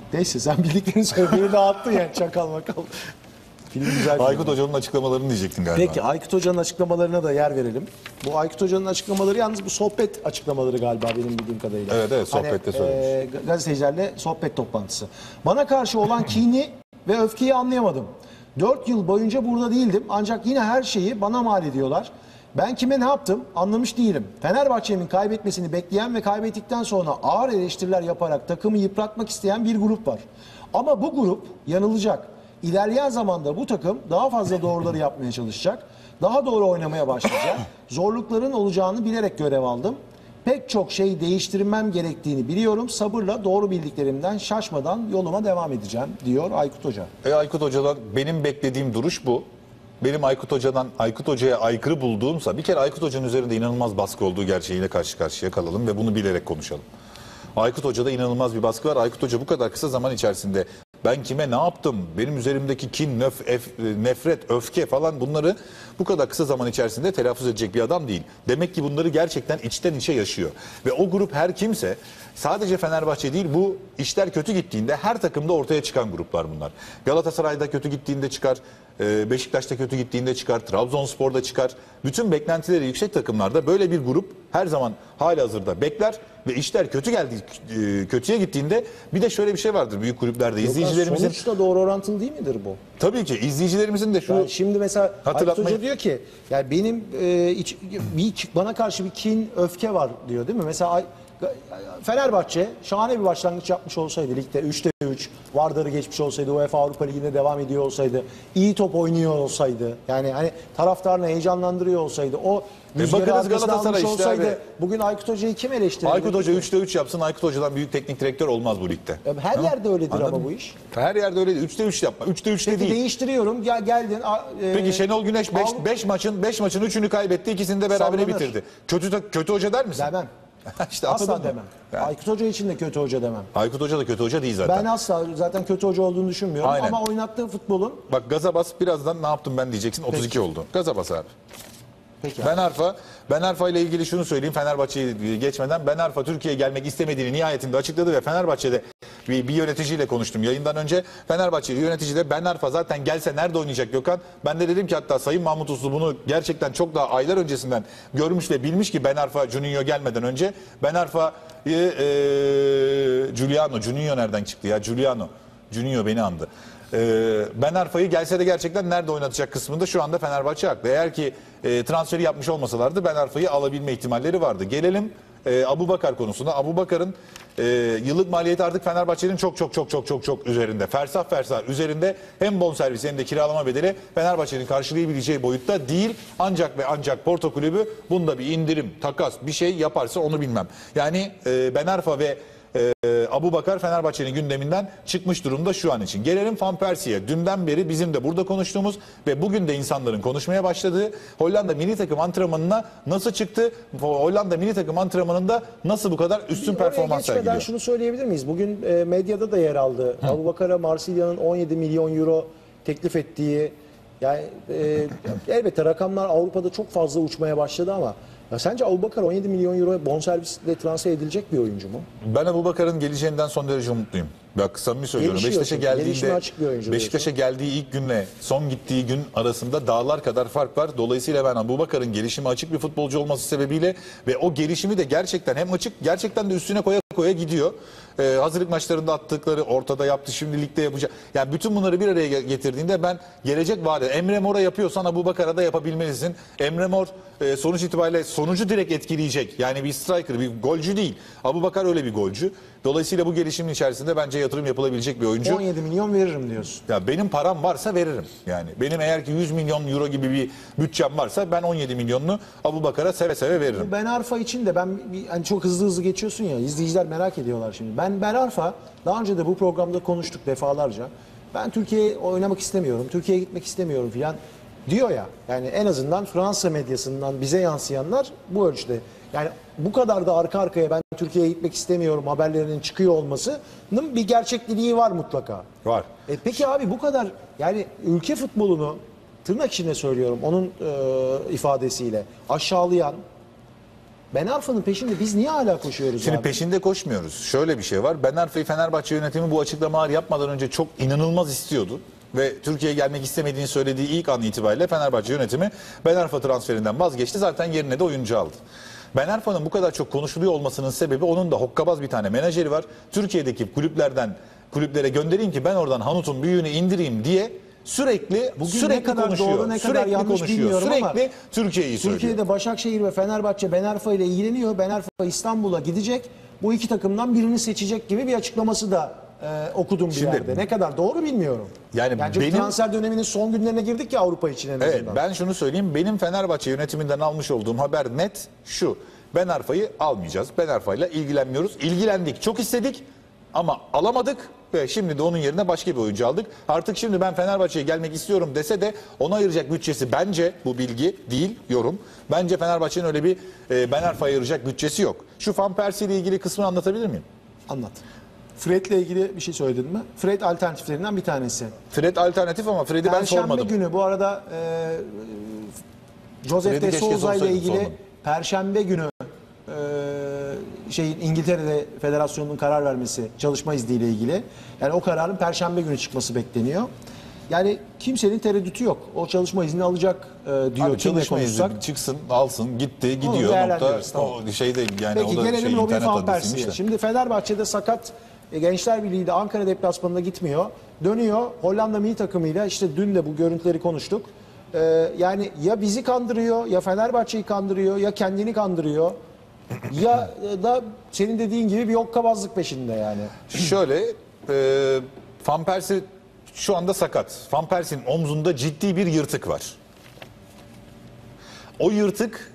Neyse sen bildiklerini söyle. Beni dağıttın yani çakal bakalım. Film güzel. Aykut Hoca'nın açıklamalarını diyecektin galiba. Peki Aykut Hoca'nın açıklamalarına da yer verelim. Bu Aykut Hoca'nın açıklamaları yalnız bu sohbet açıklamaları galiba benim bildiğim kadarıyla. Evet evet sohbette hani, söylemiş. E, gazetecilerle sohbet toplantısı. Bana karşı olan kini ve öfkeyi anlayamadım. Dört yıl boyunca burada değildim ancak yine her şeyi bana mal ediyorlar. Ben kime ne yaptım anlamış değilim. Fenerbahçe'nin kaybetmesini bekleyen ve kaybettikten sonra ağır eleştiriler yaparak takımı yıpratmak isteyen bir grup var. Ama bu grup yanılacak. İlerleyen zamanda bu takım daha fazla doğruları yapmaya çalışacak. Daha doğru oynamaya başlayacak. Zorlukların olacağını bilerek görev aldım. Pek çok şey değiştirmem gerektiğini biliyorum. Sabırla doğru bildiklerimden şaşmadan yoluma devam edeceğim diyor Aykut Hoca. E Aykut Hoca'dan benim beklediğim duruş bu. Benim Aykut Hoca'dan Aykut Hoca'ya aykırı bulduğumsa bir kere Aykut Hoca'nın üzerinde inanılmaz baskı olduğu gerçeğiyle karşı karşıya kalalım ve bunu bilerek konuşalım. Aykut Hoca'da inanılmaz bir baskı var. Aykut Hoca bu kadar kısa zaman içerisinde ben kime ne yaptım, benim üzerimdeki kin, nöf, ef, nefret, öfke falan bunları bu kadar kısa zaman içerisinde telaffuz edecek bir adam değil. Demek ki bunları gerçekten içten içe yaşıyor. Ve o grup her kimse sadece Fenerbahçe değil bu işler kötü gittiğinde her takımda ortaya çıkan gruplar bunlar. Galatasaray'da kötü gittiğinde çıkar, Beşiktaş'ta kötü gittiğinde çıkar, Trabzonspor'da çıkar. Bütün beklentileri yüksek takımlarda böyle bir grup her zaman halihazırda bekler ve işler kötü geldi, kötüye gittiğinde bir de şöyle bir şey vardır büyük kulüplerde izleyicilerimizin. Sonuçta doğru orantılı değil midir bu? Tabii ki izleyicilerimizin de şu yani şimdi mesela Aykut Hoca hatırlatmayı... diyor ki yani benim e, iç, bir, bana karşı bir kin, öfke var diyor değil mi? Mesela Fenerbahçe şahane bir başlangıç yapmış olsaydı ligde üçte üç, Vardar'ı geçmiş olsaydı, UEFA Avrupa Ligi'nde devam ediyor olsaydı, iyi top oynuyor olsaydı, yani hani taraftarını heyecanlandırıyor olsaydı, o rüzgarı arkasına almış olsaydı işte bugün Aykut Hoca'yı kim eleştirir? Aykut Hoca üçte üç yapsın, Aykut Hoca'dan büyük teknik direktör olmaz bu ligde. Her Tamam. yerde öyledir Anladın ama mı? bu iş. Her yerde öyle değil. üçte üç yapma. üçte üçte Peki değil. değiştiriyorum. Gel geldin. E, Peki Şenol Güneş beş maçın beş maçın üçünü kaybetti. İkisini de berabere Sallanır. bitirdi. Kötü kötü hoca der misin? Demem. işte asla demem. Yani. Aykut Hoca için de kötü hoca demem. Aykut Hoca da kötü hoca değil zaten. Ben asla zaten kötü hoca olduğunu düşünmüyorum. Aynen. Ama oynattığı futbolun... Bak gaza bas birazdan ne yaptım ben diyeceksin. otuz iki Peki. oldu. Gaza bas abi. Peki Ben Arfa, Ben Arfa ile ilgili şunu söyleyeyim Fenerbahçe'yi geçmeden. Ben Arfa Türkiye'ye gelmek istemediğini nihayetinde açıkladı ve Fenerbahçe'de bir, bir yöneticiyle konuştum yayından önce. Fenerbahçeli yönetici de Ben Arfa zaten gelse nerede oynayacak Gökhan? Ben de dedim ki hatta Sayın Mahmut Uslu bunu gerçekten çok daha aylar öncesinden görmüş ve bilmiş ki Ben Arfa Juninho gelmeden önce. Ben Arfa e, e, Giuliano, Juninho nereden çıktı ya? Giuliano, Juninho beni andı. Ee, Ben Arfa'yı gelse de gerçekten nerede oynatacak kısmında şu anda Fenerbahçe haklı. Eğer ki e, transferi yapmış olmasalardı Ben Arfa'yı alabilme ihtimalleri vardı. Gelelim e, Abubakar konusuna. Abubakar'ın e, yıllık maliyeti artık Fenerbahçe'nin çok çok çok çok çok çok üzerinde. Fersah fersah üzerinde hem bonservis hem de kiralama bedeli Fenerbahçe'nin karşılayabileceği boyutta değil. Ancak ve ancak Porto Kulübü bunda bir indirim, takas bir şey yaparsa onu bilmem. Yani e, Ben Arfa ve Ee, Abubakar Fenerbahçe'nin gündeminden çıkmış durumda şu an için. Gelelim Van Persie'ye. Dünden beri bizim de burada konuştuğumuz ve bugün de insanların konuşmaya başladığı Hollanda milli takım antrenmanına nasıl çıktı? Hollanda milli takım antrenmanında nasıl bu kadar üstün performans sergiliyor? Şunu söyleyebilir miyiz? Bugün e, medyada da yer aldı. Hı. Abubakar'a Marsilya'nın on yedi milyon euro teklif ettiği, yani e, elbette rakamlar Avrupa'da çok fazla uçmaya başladı ama ya sence Abubakar on yedi milyon euro bonservisle transfer edilecek bir oyuncu mu? Ben Abubakar'ın geleceğinden son derece umutluyum. Bak samimi söylüyorum. Beşiktaş'a geldiğinde Beşiktaş'a geldiği ilk günle son gittiği gün arasında dağlar kadar fark var. Dolayısıyla ben Abubakar'ın gelişimi açık bir futbolcu olması sebebiyle ve o gelişimi de gerçekten hem açık gerçekten de üstüne koya koya gidiyor. Ee, hazırlık maçlarında attıkları ortada yaptı, şimdi ligde yapacak. Yani bütün bunları bir araya getirdiğinde ben gelecek vaat ediyorum. Emre Mor'a yapıyorsan Abubakar'a da yapabilmelisin. Emre Mor e, sonuç itibariyle sonucu direkt etkileyecek. Yani bir striker, bir golcü değil. Abubakar öyle bir golcü. Dolayısıyla bu gelişimin içerisinde bence yatırım yapılabilecek bir oyuncu. on yedi milyon veririm diyorsun. Ya benim param varsa veririm. Yani benim eğer ki yüz milyon euro gibi bir bütçem varsa ben on yedi milyonunu Abubakar'a seve seve veririm. Ben Arfa için de ben hani çok hızlı hızlı geçiyorsun ya, izleyiciler merak ediyorlar şimdi. Ben Ben Arfa daha önce de bu programda konuştuk defalarca. Ben Türkiye'ye oynamak istemiyorum, Türkiye'ye gitmek istemiyorum filan diyor ya. Yani en azından Fransa medyasından bize yansıyanlar bu ölçüde. Yani bu kadar da arka arkaya ben Türkiye'ye gitmek istemiyorum haberlerinin çıkıyor olmasının bir gerçekliği var mutlaka. Var. E peki abi bu kadar yani ülke futbolunu tırnak içinde söylüyorum onun e, ifadesiyle aşağılayan, Ben Arfa'nın peşinde biz niye hala koşuyoruz Şimdi abi? peşinde koşmuyoruz. Şöyle bir şey var. Ben Arfa'yı Fenerbahçe yönetimi bu açıklamalar yapmadan önce çok inanılmaz istiyordu. Ve Türkiye'ye gelmek istemediğini söylediği ilk an itibariyle Fenerbahçe yönetimi Ben Arfa transferinden vazgeçti. Zaten yerine de oyuncu aldı. Ben Arfa'nın bu kadar çok konuşuluyor olmasının sebebi onun da hokkabaz bir tane menajeri var. Türkiye'deki kulüplerden kulüplere göndereyim ki ben oradan Hanut'un büyüğünü indireyim diye sürekli Bugün sürekli ne kadar konuşuyor. doğru, ne kadar sürekli yanlış konuşuyor. bilmiyorum Sürekli ama Türkiye'yi söylüyor. Türkiye'de Başakşehir ve Fenerbahçe Ben Arfa ile ilgileniyor. Ben Arfa İstanbul'a gidecek. Bu iki takımdan birini seçecek gibi bir açıklaması da e, okudum bir Şimdi- yerde. Ne kadar doğru bilmiyorum. Yani çünkü benim- transfer döneminin son günlerine girdik ya Avrupa için en azından. Evet, ben şunu söyleyeyim. Benim Fenerbahçe yönetiminden almış olduğum haber net şu. Ben Arfa'yı almayacağız. Ben Arfa'yla ilgilenmiyoruz. İlgilendik, çok istedik ama alamadık ve şimdi de onun yerine başka bir oyuncu aldık. Artık şimdi ben Fenerbahçe'ye gelmek istiyorum dese de ona ayıracak bütçesi bence, bu bilgi değil, yorum. Bence Fenerbahçe'nin öyle bir e, Ben Arfa'ya ayıracak bütçesi yok. Şu Van Persie ile ilgili kısmını anlatabilir miyim? Anlat. Fred'le ilgili bir şey söyledin mi? Fred alternatiflerinden bir tanesi. Fred alternatif ama Fred'i ben Perşembe sormadım. günü bu arada e, Joseph Fred'i de keşke Souza ile sorsaydım, ilgili sormadım. Perşembe günü e, şeyin İngiltere'de federasyonun karar vermesi çalışma izniyle ilgili. Yani o kararın Perşembe günü çıkması bekleniyor. Yani kimsenin tereddütü yok. O çalışma izni alacak e, diyor. Abi kimle çalışma konuşsak. izni çıksın, alsın, gitti, gidiyor. Nokta. değerlendiririz, tamam. O şeyde yani Peki o da gelelim şey, Robin internet van adresiymiş Persie'ye. de. Şimdi Fenerbahçe'de sakat, e, Gençler Birliği de Ankara deplasmanına gitmiyor. Dönüyor Hollanda milli takımıyla, işte dün de bu görüntüleri konuştuk. E, yani ya bizi kandırıyor, ya Fenerbahçe'yi kandırıyor, ya kendini kandırıyor. Ya da senin dediğin gibi bir hokkabazlık peşinde yani. Şöyle, e, Van Persie şu anda sakat. Van Persie'nin omzunda ciddi bir yırtık var. O yırtık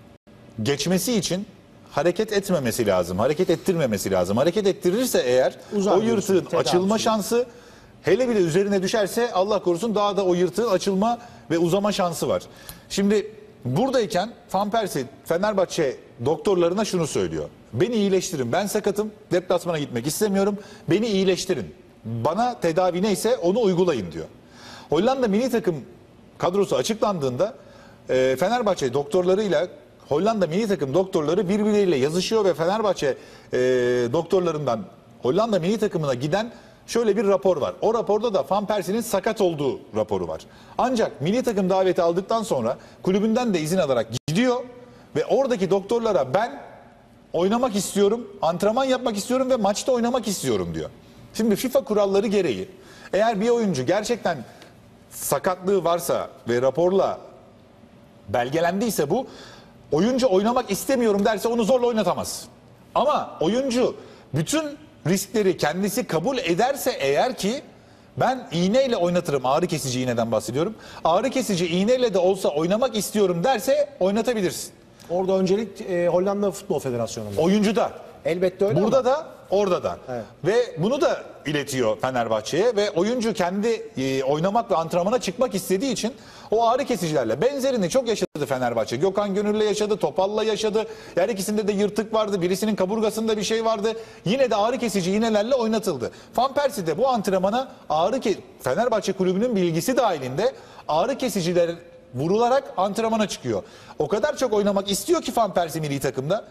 geçmesi için hareket etmemesi lazım. Hareket ettirmemesi lazım. Hareket ettirirse eğer Uzar o diyorsun, yırtığın tedavi açılma süreci. şansı, hele bir de üzerine düşerse Allah korusun daha da o yırtığın açılma ve uzama şansı var. Şimdi buradayken Van Persie Fenerbahçe doktorlarına şunu söylüyor. Beni iyileştirin. Ben sakatım. Deplasmana gitmek istemiyorum. Beni iyileştirin. Bana tedavi neyse onu uygulayın diyor. Hollanda milli takım kadrosu açıklandığında e, Fenerbahçe doktorlarıyla Hollanda milli takım doktorları birbirleriyle yazışıyor ve Fenerbahçe e, doktorlarından Hollanda milli takımına giden şöyle bir rapor var. O raporda da Van Persie'nin sakat olduğu raporu var. Ancak milli takım daveti aldıktan sonra kulübünden de izin alarak gidiyor ve oradaki doktorlara ben oynamak istiyorum, antrenman yapmak istiyorum ve maçta oynamak istiyorum diyor. Şimdi FIFA kuralları gereği eğer bir oyuncu gerçekten sakatlığı varsa ve raporla belgelendiyse bu, oyuncu oynamak istemiyorum derse onu zorla oynatamaz. Ama oyuncu bütün riskleri kendisi kabul ederse eğer ki ben iğneyle oynatırım, ağrı kesici iğneden bahsediyorum. Ağrı kesici iğneyle de olsa oynamak istiyorum derse oynatabilirsin. Orada öncelik e, Hollanda Futbol Federasyonu'nda. Oyuncu da. Elbette öyle Burada ama. da orada da. Evet. Ve bunu da iletiyor Fenerbahçe'ye ve oyuncu kendi e, oynamak ve antrenmana çıkmak istediği için o ağrı kesicilerle benzerini çok yaşadı Fenerbahçe. Gökhan Gönül'le yaşadı, Topal'la yaşadı. Her ikisinde de yırtık vardı. Birisinin kaburgasında bir şey vardı. Yine de ağrı kesici iğnelerle oynatıldı. Van Persie de bu antrenmana ağrı ke Fenerbahçe kulübünün bilgisi dahilinde ağrı kesiciler vurularak antrenmana çıkıyor. O kadar çok oynamak istiyor ki Van Persie milli takımda.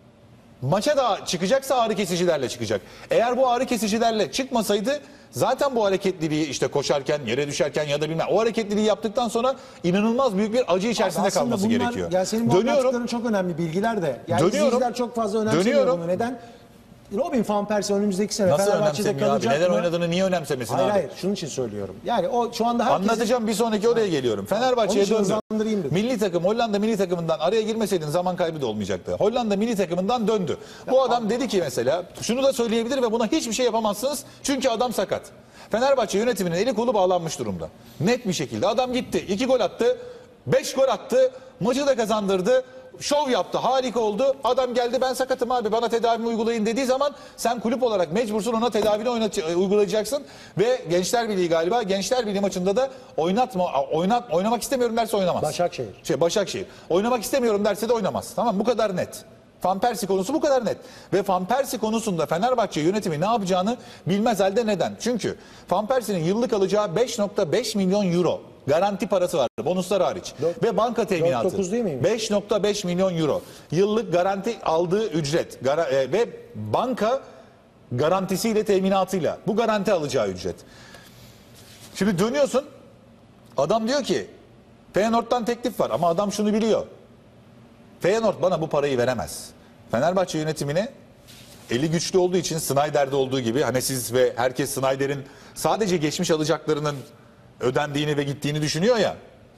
Maça da çıkacaksa ağrı kesicilerle çıkacak. Eğer bu ağrı kesicilerle çıkmasaydı zaten bu hareketliliği işte koşarken, yere düşerken ya da bilmem o hareketliliği yaptıktan sonra inanılmaz büyük bir acı içerisinde Aslında kalması bunlar, gerekiyor. Yani senin bu Dönüyorum. anlattıkların çok önemli bilgiler de. Yani Dönüyorum. izleyiciler çok fazla önemsemiyor Dönüyorum. bunu. Neden? Robin van Persie önümüzdeki sene Nasıl Fenerbahçe'de önemsemiyor abi? kalacak Neden mı? oynadığını niye önemsemesin Hayır abi? hayır şunun için söylüyorum. Yani o şu anda herkesin... Anlatacağım, bir sonraki oraya geliyorum. Fenerbahçe'ye Onun için döndü. hızlandırayım dedim. Milli takım Hollanda milli takımından araya girmeseydin zaman kaybı da olmayacaktı. Hollanda milli takımından döndü. Bu adam dedi ki mesela şunu da söyleyebilir ve buna hiçbir şey yapamazsınız çünkü adam sakat. Fenerbahçe yönetiminin eli kolu bağlanmış durumda. Net bir şekilde adam gitti. iki gol attı. Beş gol attı. Maçı da kazandırdı. Şov yaptı. Harika oldu. Adam geldi ben sakatım abi bana tedavimi uygulayın dediği zaman sen kulüp olarak mecbursun ona tedavini oynat, uygulayacaksın. Ve Gençler Birliği galiba Gençler Birliği maçında da oynatma, oynat, oynamak istemiyorum derse oynamaz. Başakşehir. Şey, Başakşehir. Oynamak istemiyorum derse de oynamaz. Tamam bu kadar net. Van Persie konusu bu kadar net. Ve Van Persie konusunda Fenerbahçe yönetimi ne yapacağını bilmez halde neden? Çünkü Van Persie'nin yıllık alacağı beş nokta beş milyon euro Garanti parası var. Bonuslar hariç. Dört- Ve banka teminatı. dokuz değil miymiş? beş nokta beş milyon euro. Yıllık garanti aldığı ücret. Gara- e, ve banka garantisiyle, teminatıyla. Bu garanti alacağı ücret. Şimdi dönüyorsun. Adam diyor ki Feyenoord'dan teklif var ama adam şunu biliyor. Feyenoord bana bu parayı veremez. Fenerbahçe yönetimine eli güçlü olduğu için, Snyder'de olduğu gibi, hani siz ve herkes Snyder'in sadece geçmiş alacaklarının ödendiğini ve gittiğini düşünüyor ya.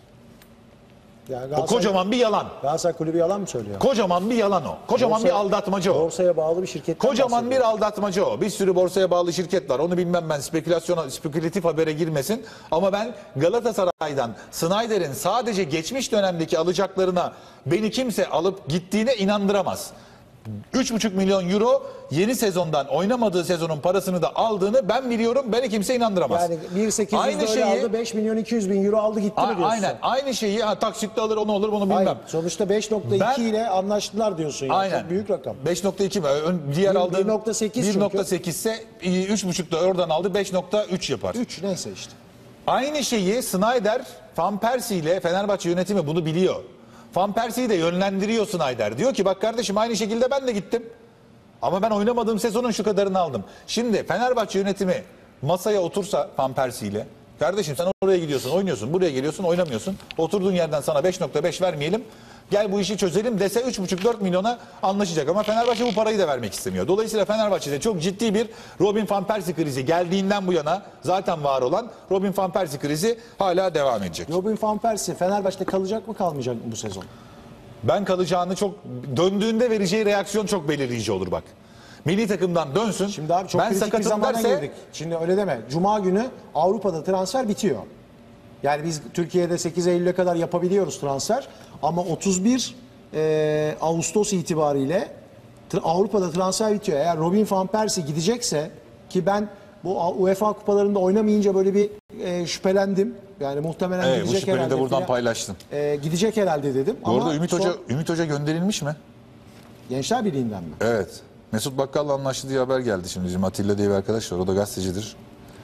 Yani O kocaman bir yalan. Galatasaray kulübü yalan mı söylüyor? Kocaman bir yalan o. Kocaman Borsa- bir aldatmacı o. Borsaya bağlı bir şirketten Kocaman bir bahsediyor. aldatmacı o. Bir sürü borsaya bağlı şirket var. Onu bilmem ben, spekülasyon, spekülatif habere girmesin. Ama ben Galatasaray'dan Snyder'in sadece geçmiş dönemdeki alacaklarına beni kimse alıp gittiğine inandıramaz. üç buçuk milyon euro yeni sezondan, oynamadığı sezonun parasını da aldığını ben biliyorum. Beni kimse inandıramaz. Yani bir sekiz yüz Aynı öyle şeyi- aldı, beş milyon iki yüz bin euro aldı gitti mi A- diyorsun? aynen. Aynı şeyi ha, taksitle alır, onu olur, bunu bilmem. Hayır, sonuçta beş nokta iki Ben- ile anlaştılar diyorsun. Yani. Aynen. Çok büyük rakam. beş nokta iki mi? Ön- Diğer Bir- aldığı bir nokta sekiz çünkü. bir nokta sekiz ise üç buçuk da oradan aldı, beş nokta üç yapar. üç neyse işte. Aynı şeyi Snyder, Van Persie ile Fenerbahçe yönetimi bunu biliyor. Van Persie'yi de yönlendiriyor Snyder. Diyor ki bak kardeşim, aynı şekilde ben de gittim. Ama ben oynamadığım sezonun şu kadarını aldım. Şimdi Fenerbahçe yönetimi masaya otursa Van Persie ile, kardeşim sen oraya gidiyorsun, oynuyorsun, buraya geliyorsun, oynamıyorsun. Oturduğun yerden sana beş nokta beş vermeyelim. Gel bu işi çözelim dese üç buçuk dört milyona anlaşacak. Ama Fenerbahçe bu parayı da vermek istemiyor. Dolayısıyla Fenerbahçe'de çok ciddi bir Robin Van Persie krizi geldiğinden bu yana zaten var olan Robin Van Persie krizi hala devam edecek. Robin Van Persie Fenerbahçe'de kalacak mı kalmayacak mı bu sezon? Ben kalacağını çok, döndüğünde vereceği reaksiyon çok belirleyici olur bak. Milli takımdan dönsün. Şimdi abi çok ben kritik bir sakatım zamana derse, girdik. Şimdi öyle deme. Cuma günü Avrupa'da transfer bitiyor. Yani biz Türkiye'de sekiz Eylül'e kadar yapabiliyoruz transfer. Ama otuz bir e, Ağustos itibariyle tra- Avrupa'da transfer bitiyor. Eğer Robin Van Persie gidecekse, ki ben bu UEFA kupalarında oynamayınca böyle bir e, şüphelendim. Yani muhtemelen evet, bu gidecek şüpheni herhalde. de buradan filan. paylaştın. E, gidecek herhalde dedim. Bu Ama arada Ümit son- Hoca, Ümit Hoca gönderilmiş mi? Gençler Birliği'nden mi? Evet. Mesut Bakkal'la anlaştı diye haber geldi şimdi. Bizim Atilla diye bir arkadaş var. O da gazetecidir.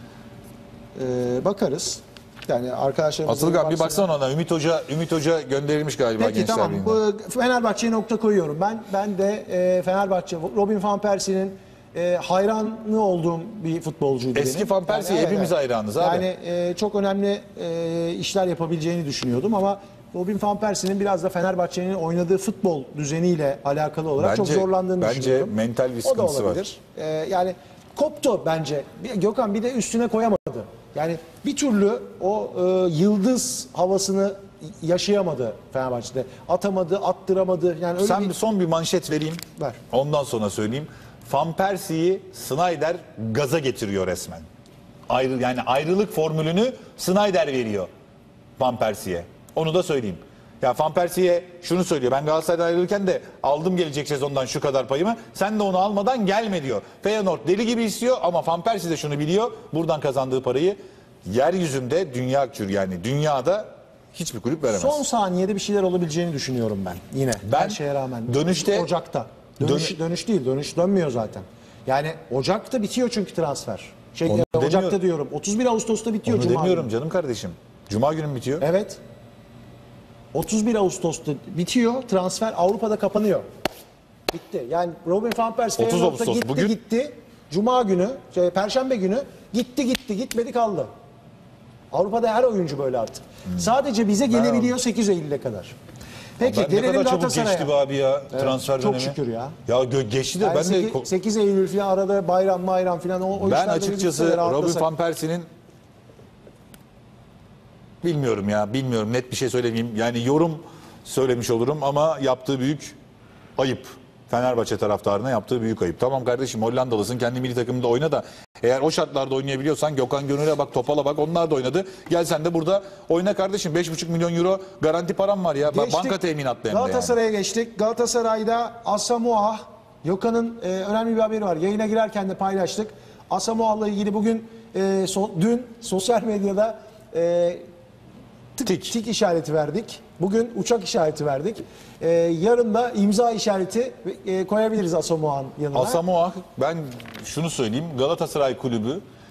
E, bakarız. Yani arkadaşlarımız... Atılgan bir baksana ona. Ümit Hoca, Ümit Hoca gönderilmiş galiba Peki Gençler tamam. Birliği'nden. Bu Fenerbahçe'ye nokta koyuyorum. Ben ben de e, Fenerbahçe, Robin Van Persie'nin e, hayranı olduğum bir futbolcuydu Eski benim. Van Persie hepimiz hayranız abi. Yani e, çok önemli e, işler yapabileceğini düşünüyordum ama Robin Van Persie'nin biraz da Fenerbahçe'nin oynadığı futbol düzeniyle alakalı olarak çok Bence- zorlandığını bence düşünüyorum. mental bir O da sıkıntısı var. olabilir. E, yani koptu bence. Bir- Gökhan bir de üstüne koyamadı. Yani bir türlü o e, yıldız havasını yaşayamadı Fenerbahçe'de. Atamadı, attıramadı. Yani öyle Sen bir... bir son bir manşet vereyim. Ver. Ondan sonra söyleyeyim. Van Persie'yi Snyder gaza getiriyor resmen. Ayrı, yani ayrılık formülünü Snyder veriyor Van Persie'ye. Onu da söyleyeyim. Ya Van Persie'ye şunu söylüyor. Ben Galatasaray'dan ayrılırken de aldım gelecek sezondan şu kadar payımı. Sen de onu almadan gelme diyor. Feyenoord deli gibi istiyor ama Van Persie de şunu biliyor. Buradan kazandığı parayı yeryüzünde, dünya tür yani dünyada hiçbir kulüp veremez. Son saniyede bir şeyler olabileceğini düşünüyorum ben yine. Ben her şeye rağmen. dönüşte- Ocak'ta. Dönüş, Dön- dönüş değil, dönüş dönmüyor zaten. Yani Ocak'ta bitiyor çünkü transfer. Şey, Onu e, Ocak'ta demiyorum. diyorum. otuz bir Ağustos'ta bitiyor Onu Cuma demiyorum günü. canım kardeşim. Cuma günü mü bitiyor? Evet. otuz bir Ağustos'ta bitiyor. Transfer Avrupa'da kapanıyor. Bitti. Yani Robin Van Persie otuz Feyenoord'a Ağustos gitti bugün. gitti. Cuma günü, şey, Perşembe günü gitti gitti gitmedi kaldı. Avrupa'da her oyuncu böyle artık. Sadece bize gelebiliyor sekiz Eylül'e kadar. Peki Ben ne gelelim kadar çabuk Galatasaray'a. geçti be abi ya transfer çok dönemi. şükür ya. Ya gö- geçti de Yani ben de sekiz- sekiz Eylül falan arada bayram bayram falan o, o ben işlerde açıkçası bir Robin rahatlasak. Van Persie'nin bilmiyorum ya bilmiyorum net bir şey söylemeyeyim. Yani yorum söylemiş olurum ama yaptığı büyük ayıp. Fenerbahçe taraftarına yaptığı büyük ayıp. Tamam kardeşim Hollandalısın kendi milli takımında oyna da eğer o şartlarda oynayabiliyorsan Gökhan Gönül'e bak Topal'a bak onlar da oynadı. Gel sen de burada oyna kardeşim beş buçuk milyon euro garanti param var ya. Bak, Geçtik. banka teminatlı hem de yani. Galatasaray'a geçtik. Galatasaray'da Asamoah, Gökhan'ın e, önemli bir haberi var. Yayına girerken de paylaştık. Asamoah'la ilgili bugün e, so- dün sosyal medyada e, tık, Tik. tik işareti verdik. Bugün uçak işareti verdik. E, yarın da imza işareti e, koyabiliriz Asamoah'ın yanına. Asamoah ben şunu söyleyeyim Galatasaray kulübü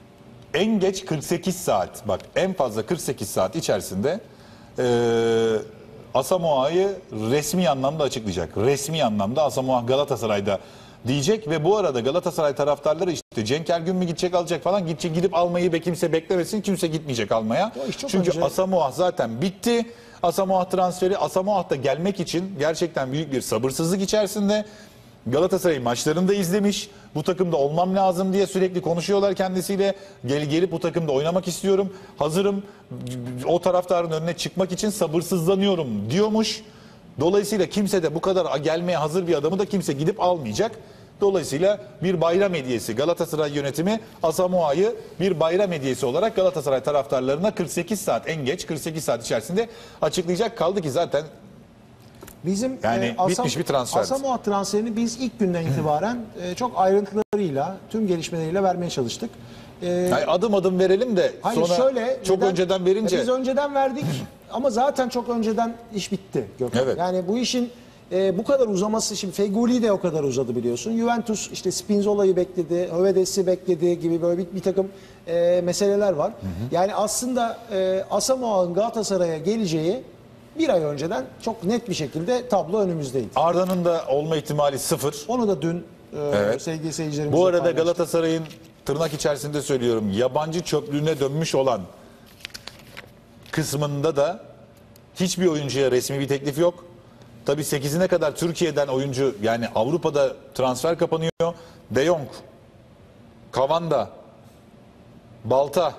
en geç kırk sekiz saat, bak en fazla kırk sekiz saat içerisinde e, Asamoah'yı resmi anlamda açıklayacak. Resmi anlamda Asamoah Galatasaray'da diyecek ve bu arada Galatasaray taraftarları işte Cenk Ergün mü gidecek alacak falan, gidecek, gidip almayı be kimse beklemesin, kimse gitmeyecek almaya. Çünkü önce... Asamoah zaten bitti. Asamoah transferi, Asamoah da gelmek için gerçekten büyük bir sabırsızlık içerisinde. Galatasaray'ın maçlarını da izlemiş. Bu takımda olmam lazım diye sürekli konuşuyorlar kendisiyle. Gel, gelip bu takımda oynamak istiyorum. Hazırım. O taraftarın önüne çıkmak için sabırsızlanıyorum diyormuş. Dolayısıyla kimse de bu kadar gelmeye hazır bir adamı da kimse gidip almayacak. Dolayısıyla bir bayram hediyesi, Galatasaray yönetimi Asamoah'yı bir bayram hediyesi olarak Galatasaray taraftarlarına kırk sekiz saat, en geç kırk sekiz saat içerisinde açıklayacak. Kaldı ki zaten bizim yani e, Asam, bitmiş bir transfer. Asamoah transferini biz ilk günden itibaren e, çok ayrıntılarıyla, tüm gelişmeleriyle vermeye çalıştık. E, yani adım adım verelim de hayır, sonra şöyle, çok neden? önceden verince. Biz önceden verdik ama zaten çok önceden iş bitti Gökhan. Evet. Yani bu işin e, bu kadar uzaması, şimdi Feguli de o kadar uzadı biliyorsun. Juventus işte Spinzola'yı bekledi, Hövedes'i bekledi gibi böyle bir, bir takım e, meseleler var. Hı hı. Yani aslında e, Asamoah'ın Galatasaray'a geleceği bir ay önceden çok net bir şekilde tablo önümüzdeydi. Arda'nın da olma ihtimali sıfır. Onu da dün e, evet. sevgili seyircilerimizle Bu arada paylaştık. Galatasaray'ın tırnak içerisinde söylüyorum yabancı çöplüğüne dönmüş olan kısmında da hiçbir oyuncuya resmi bir teklif yok. Tabii sekizine kadar Türkiye'den oyuncu, yani Avrupa'da transfer kapanıyor. De Jong, Kavanda, Balta,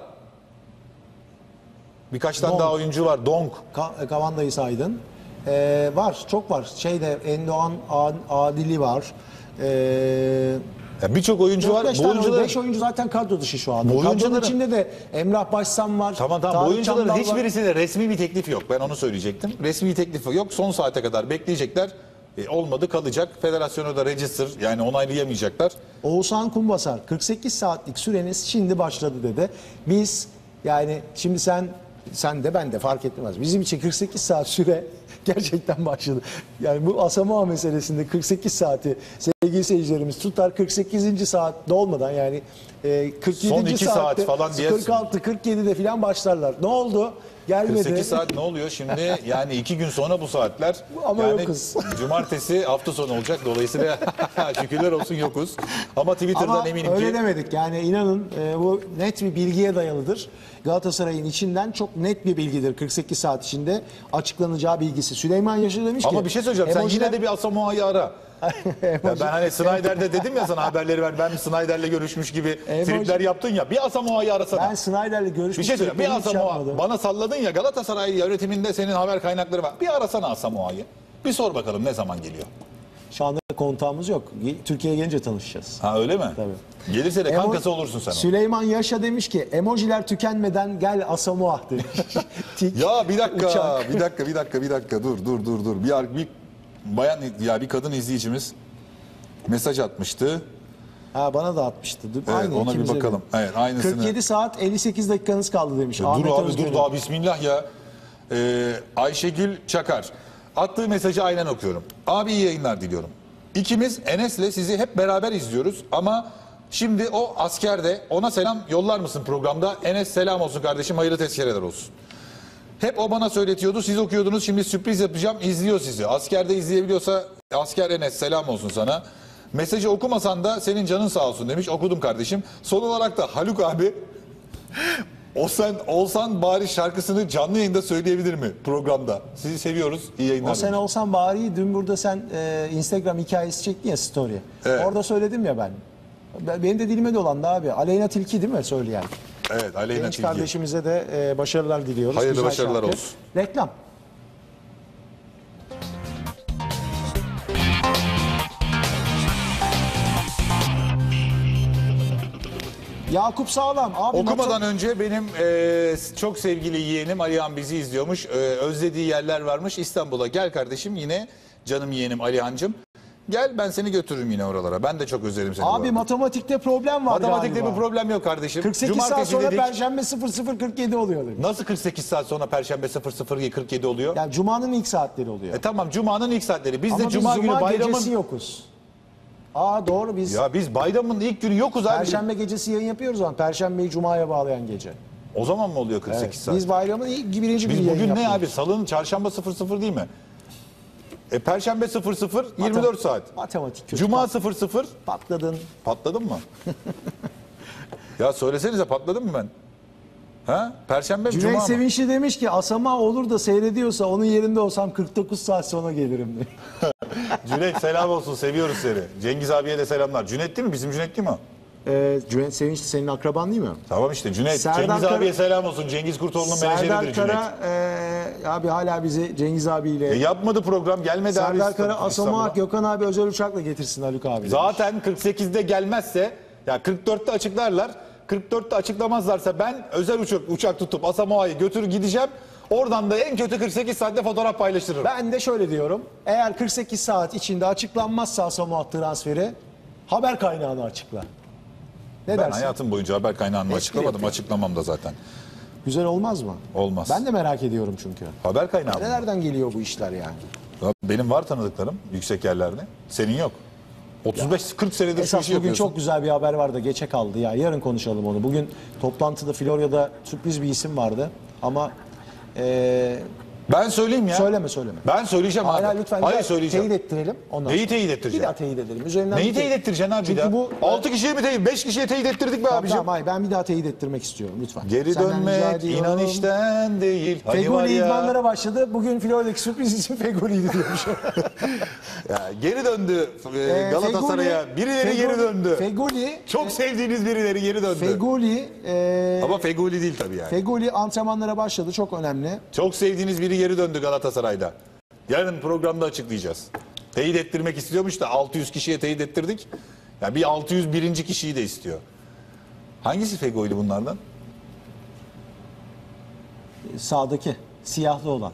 birkaç tane Donk. daha oyuncu var. Donk. Ka Kavanda'yı saydın. Ee, var, çok var. Şeyde Endoğan Adili var. Ee, Yani birçok oyuncu var. Bu oyuncular beş oyuncu zaten kadro dışı şu anda. Bu Kadronun oyuncuların... içinde de Emrah Başsan var. Tamam tamam. Bu Tarık oyuncuların Çamdal hiçbirisinde resmi bir teklif yok. Ben onu söyleyecektim. Resmi teklifi yok. Son saate kadar bekleyecekler. E, olmadı kalacak. Federasyonu da register, yani onaylayamayacaklar. Oğuzhan Kumbasar kırk sekiz saatlik süreniz şimdi başladı dedi. Biz yani şimdi sen sen de ben de fark etmez. Bizim için kırk sekiz saat süre gerçekten başladı. Yani bu Asamoah meselesinde kırk sekiz saati sevgili seyircilerimiz tutar, kırk sekizinci saat dolmadan yani e, kırk yedinci Son iki saat falan diye. kırk altı kırk yedide falan başlarlar. Ne oldu? Gelmedi. kırk sekiz saat ne oluyor şimdi? Yani iki gün sonra bu saatler. Ama yani yokuz. Cumartesi hafta sonu olacak. Dolayısıyla şükürler olsun yokuz. Ama Twitter'dan Ama eminim öyle ki. demedik. Yani inanın e, bu net bir bilgiye dayalıdır. Galatasaray'ın içinden çok net bir bilgidir. kırk sekiz saat içinde açıklanacağı bilgisi. Süleyman Yaşar demiş ki. Ama bir şey söyleyeceğim. Sen emojiler- yine de bir Asamoah'yı ara. Ya ben hani Snyder'de dedim ya sana haberleri ver. Ben Snyder'le görüşmüş gibi Emoji- tripler yaptın ya. Bir Asamoah'yı arasana. Ben Snyder'le görüşmüş. Bir şey söyleyeyim. Bir Asamoah. Bana salladın ya, Galatasaray yönetiminde senin haber kaynakları var. Bir arasana Asamoah'yı. Bir sor bakalım ne zaman geliyor. Şu anda kontağımız yok. Türkiye'ye gelince tanışacağız. Ha öyle mi? Tabii. Gelirse de Emo- kankası olursun sen. Süleyman Yaşa demiş ki emojiler tükenmeden gel Asamoah demiş. Tik, Ya bir dakika, uçak. bir dakika, bir dakika, bir dakika. Dur, dur, dur, dur. Bir, ar- bir bayan ya bir kadın izleyicimiz mesaj atmıştı. Ha, bana da atmıştı. Dur, Evet, aynı, ona bir ikimize de. bakalım. Evet, aynısını. kırk yedi saat elli sekiz dakikanız kaldı demiş. Dur Ahmet abi, Özgür. dur daha bismillah ya. Ee, Ayşegül Çakar. Attığı mesajı aynen okuyorum. Abi iyi yayınlar diliyorum. İkimiz Enes'le sizi hep beraber izliyoruz ama şimdi o askerde, ona selam yollar mısın programda? Enes selam olsun kardeşim, hayırlı tezkereler olsun. Hep o bana söyletiyordu, siz okuyordunuz, şimdi sürpriz yapacağım, izliyor sizi. Askerde izleyebiliyorsa asker Enes selam olsun sana. Mesajı okumasan da senin canın sağ olsun demiş, okudum kardeşim. Son olarak da Haluk abi o sen olsan bari şarkısını canlı yayında söyleyebilir mi programda? Sizi seviyoruz, iyi yayınlar. O sen olsan bari dün burada sen e, Instagram hikayesi çektin ya, story. Evet. Orada söyledim ya ben. Ben- Benim de dilime dolandı abi. Aleyna Tilki değil mi söyleyen? Evet, Aleyna Genç Tilki. kardeşimize de e, başarılar diliyoruz. Hayırlı Güzel başarılar şarkı. olsun. Reklam. Yakup Sağlam abi. Okumadan motor- önce benim e, çok sevgili yeğenim Alihan bizi izliyormuş. E, özlediği yerler varmış. İstanbul'a gel kardeşim, yine canım yeğenim Alihan'cığım. Gel, ben seni götürürüm yine oralara. Ben de çok özlerim seni. bu Abi arada. matematikte problem var Matematikte galiba. bir problem yok kardeşim. kırk sekiz saat Cumartesi sonra dedik. Perşembe sıfır sıfır kırk yedi oluyor demiş. Nasıl kırk sekiz saat sonra Perşembe sıfır sıfır kırk yedi oluyor? Yani Cuma'nın ilk saatleri oluyor. E tamam, Cuma'nın ilk saatleri. Biz Ama de biz Cuma, Cuma günü bayramın... gecesi yokuz. Aa doğru biz Ya biz bayramın ilk günü yokuz abi. Perşembe gecesi yayın yapıyoruz ama Perşembeyi Cuma'ya bağlayan gece. O zaman mı oluyor kırk sekiz Evet, saat? biz bayramın ilk birinci günü Biz yayın bugün ne yapıyoruz. abi? Salı'nın çarşamba sıfır sıfır değil mi? E Perşembe sıfır sıfır yirmi dört saat. Matematik kötü. Cuma sıfır sıfır Patladın. patladın mı? Ya söylesenize patladım mı ben? Ha? Perşembe mi, Cuma Cüneyt mı? Sevinçli demiş ki Asama olur da seyrediyorsa onun yerinde olsam kırk dokuz saat sonra gelirim diye. Cüneyt selam olsun, seviyoruz seni. Cengiz abiye de selamlar. Cüneyt değil mi? Bizim Cüneyt değil mi o? Ee, Cüneyt Sevinçli senin akraban değil mi? Tamam işte Cüneyt. Serdar Cengiz Kara- abiye selam olsun. Cengiz Kurtoğlu'nun Serdar menajeridir Cüneyt. Kara e, abi hala bizi Cengiz abiyle E yapmadı program, gelmedi abi. Serdar Kara İstanbul'a. Asama Gökhan abi özel uçakla getirsin Haluk abi. Zaten kırk sekizde gelmezse, ya kırk dörtte açıklarlar. kırk dörtte açıklamazlarsa ben özel uçak, uçak tutup Asamoah'yı götür gideceğim. Oradan da en kötü kırk sekiz saatte fotoğraf paylaştırırım. Ben de şöyle diyorum. Eğer kırk sekiz saat içinde açıklanmazsa Asamoah transferi haber kaynağını açıkla. Ne Ben dersin? hayatım boyunca haber kaynağını Espri açıklamadım, yapıyor. açıklamam da zaten. Güzel olmaz mı? Olmaz. Ben de merak ediyorum çünkü. Haber kaynağı mı? Nereden geliyor bu işler yani? Ya benim var tanıdıklarım yüksek yerlerde. Senin yok. otuz beş kırk senedir şu Esas işi bugün yapıyorsun. çok güzel bir haber var da geçe kaldı ya. Yarın konuşalım onu. Bugün toplantıda Florya'da sürpriz bir isim vardı. Ama eee Ben söyleyeyim ya. söyleme söyleme. Ben söyleyeceğim Hayır, abi. hayır, lütfen Hayır gel, söyleyeceğim. teyit ettirelim. Ondan Neyi sonra. teyit ettireceğim? Bir daha teyit edelim. Üzerinden Neyi bir teyit ettireceksin abi bir Çünkü daha? bu altı kişiye mi teyit? beş kişiye teyit ettirdik be Tamam, abicim. tamam, hayır, ben bir daha teyit ettirmek istiyorum lütfen. Geri Senden rica dönmek ediyorum. inan işten değil. Hani var Feguli ya. idmanlara başladı. Bugün Florya'daki sürpriz isim Feguli'ydi diyormuş. Ya geri döndü e, Ee, Galatasaray'a. Feguli- Birileri geri Feguli- döndü. Feguli, Çok sevdiğiniz birileri geri döndü. Feguli, e, Ama Feguli değil tabii yani. Feguli antrenmanlara başladı. Çok önemli. Çok sevdiğiniz biri geri döndü Galatasaray'da. Yarın programda açıklayacağız. Teyit ettirmek istiyormuş da altı yüz kişiye teyit ettirdik. Ya bir altı yüz birinci kişiyi de istiyor. Hangisi Feguli bunlardan? Sağdaki, siyahlı olan.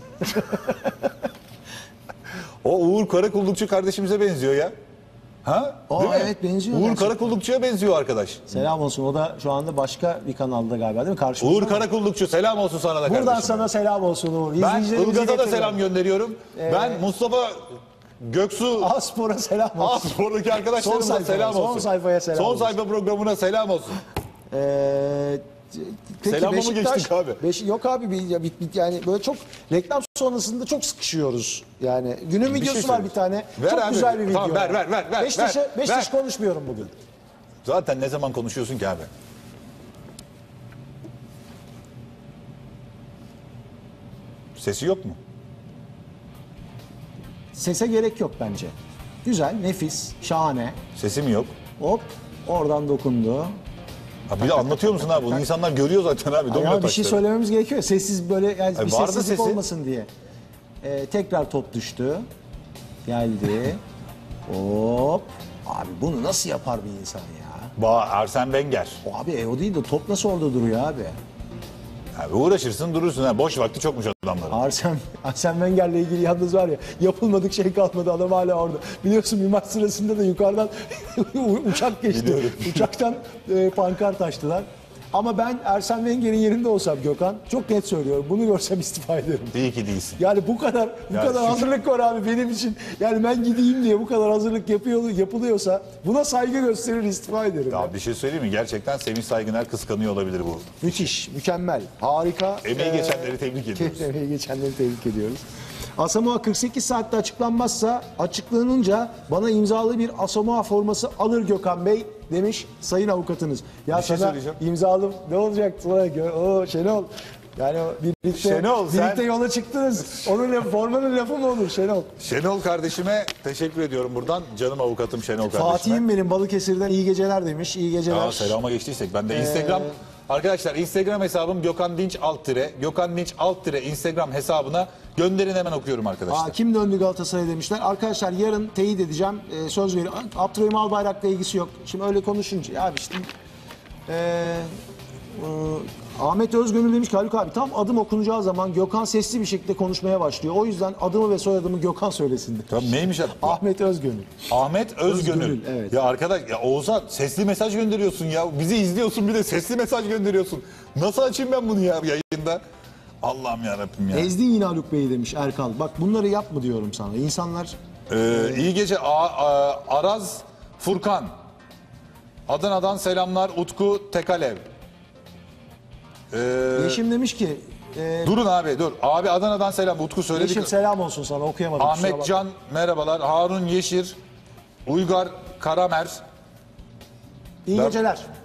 O Uğur Karakullukçu kardeşimize benziyor ya. Ha? Aa, Değil mi? evet, benziyor Uğur gerçekten. Karakullukçu'ya benziyor arkadaş. Selam olsun. O da şu anda başka bir kanalda galiba değil mi? Karşımızda. Uğur Karakullukçu selam olsun sana da Buradan kardeşim. sana selam olsun Uğur. Ben İzleyicilerimize Ilgaz'a da getiriyorum. selam gönderiyorum. Ben Mustafa Göksu Aspor'a selam olsun. Aspor'daki Son arkadaşlarımıza sayfaya, selam son olsun. sayfaya selam Son olsun. sayfa programına selam olsun. Ee, peki Selama mı Beşiktaş, geçtik abi? Beş, yok abi bir, ya, bir- bir- yani böyle çok reklam sonrasında çok sıkışıyoruz. Yani günün Bir videosu şey var söyle. bir tane. Ver çok abi. güzel bir video. Tamam, ver, ver, ver, ver, Beşiktaş'ı ver, Beşiktaş ver. konuşmuyorum bugün. Zaten ne zaman konuşuyorsun ki abi? Sesi yok mu? Sese gerek yok bence. Güzel, nefis, şahane. Sesi mi yok? Hop oradan dokundu. Ha bir de anlatıyor musun abi? Bunu insanlar görüyor zaten abi. Domino Ya bir şey taşları. söylememiz gerekiyor. Sessiz böyle yani Ay, bir vardı sessizlik sesi. olmasın diye. Ee, tekrar top düştü. Geldi. Hop. Abi bunu nasıl yapar bir insan ya? Ba Arsene Wenger. O abi e, o değil de top nasıl orada duruyor abi? Abi uğraşırsın durursun. Ha. Boş vakti çokmuş adamların. Arsene, Arsene Wenger'le ilgili yalnız var ya yapılmadık şey kalmadı adam hala orada. Biliyorsun bir maç sırasında da yukarıdan uçak geçti. Biliyorum. Uçaktan e, pankart açtılar. Ama ben Arsene Wenger'in yerinde olsam Gökhan çok net söylüyorum. Bunu görsem istifa ederim. İyi ki değilsin. Yani bu kadar bu Ya kadar şu- hazırlık var abi benim için. Yani ben gideyim diye bu kadar hazırlık yapıyor, yapılıyorsa buna saygı gösterir istifa ederim. Ya bir şey söyleyeyim mi? Gerçekten Semih Saygıner kıskanıyor olabilir bu. Müthiş, mükemmel, harika. Emeği Ee, geçenleri tebrik ediyoruz. Emeği geçenleri tebrik ediyoruz. Asamoah kırk sekiz saatte açıklanmazsa açıklanınca bana imzalı bir Asamoah forması alır Gökhan Bey demiş sayın avukatınız. Ya Bir şey sana söyleyeceğim. imzalı ne olacak? Sonra gö- O Şenol. Yani o birlikte, Şenol, sen- birlikte yola çıktınız. Onun lafı, formanın lafı mı olur Şenol? Şenol kardeşime teşekkür ediyorum buradan. Canım avukatım Şenol kardeşime. Fatih'im benim Balıkesir'den iyi geceler demiş. İyi geceler. Aa, selama geçtiysek ben de Instagram arkadaşlar Instagram hesabım Gökhan Dinç alt tire Gökhan Dinç alt tire Instagram hesabına gönderin hemen okuyorum arkadaşlar. Aa, kim döndü Galatasaray'a demişler. Arkadaşlar yarın teyit edeceğim. Ee, söz veriyorum. Abdurrahim Albayrak'la ilgisi yok. Şimdi öyle konuşunca ya işte ee, e, Ahmet Özgönül demiş ki Haluk abi tam adım okunacağı zaman Gökhan sesli bir şekilde konuşmaya başlıyor. O yüzden adımı ve soyadımı Gökhan söylesin demiş. Tamam neymiş adı? Ahmet Özgönül. Ahmet Özgönül. Özgönül, evet. Ya arkadaş ya Oğuzhan sesli mesaj gönderiyorsun ya. Bizi izliyorsun bir de sesli mesaj gönderiyorsun. Nasıl açayım ben bunu ya yayında? Allah'ım ya Rabbim ya. Ezdin yine Haluk Bey demiş Erkal. Bak bunları yapma diyorum sana. İnsanlar Ee, iyi gece A- A- Araz Furkan. Adana'dan selamlar Utku Tekalev. Ee, Yeşim demiş ki e, durun abi dur. Abi Adana'dan selam Utku söyledik. Yeşim selam olsun sana, okuyamadım. kusura Ahmet bakma. Can merhabalar. Harun Yeşir. Uygar Karamer. İyi Ben- geceler.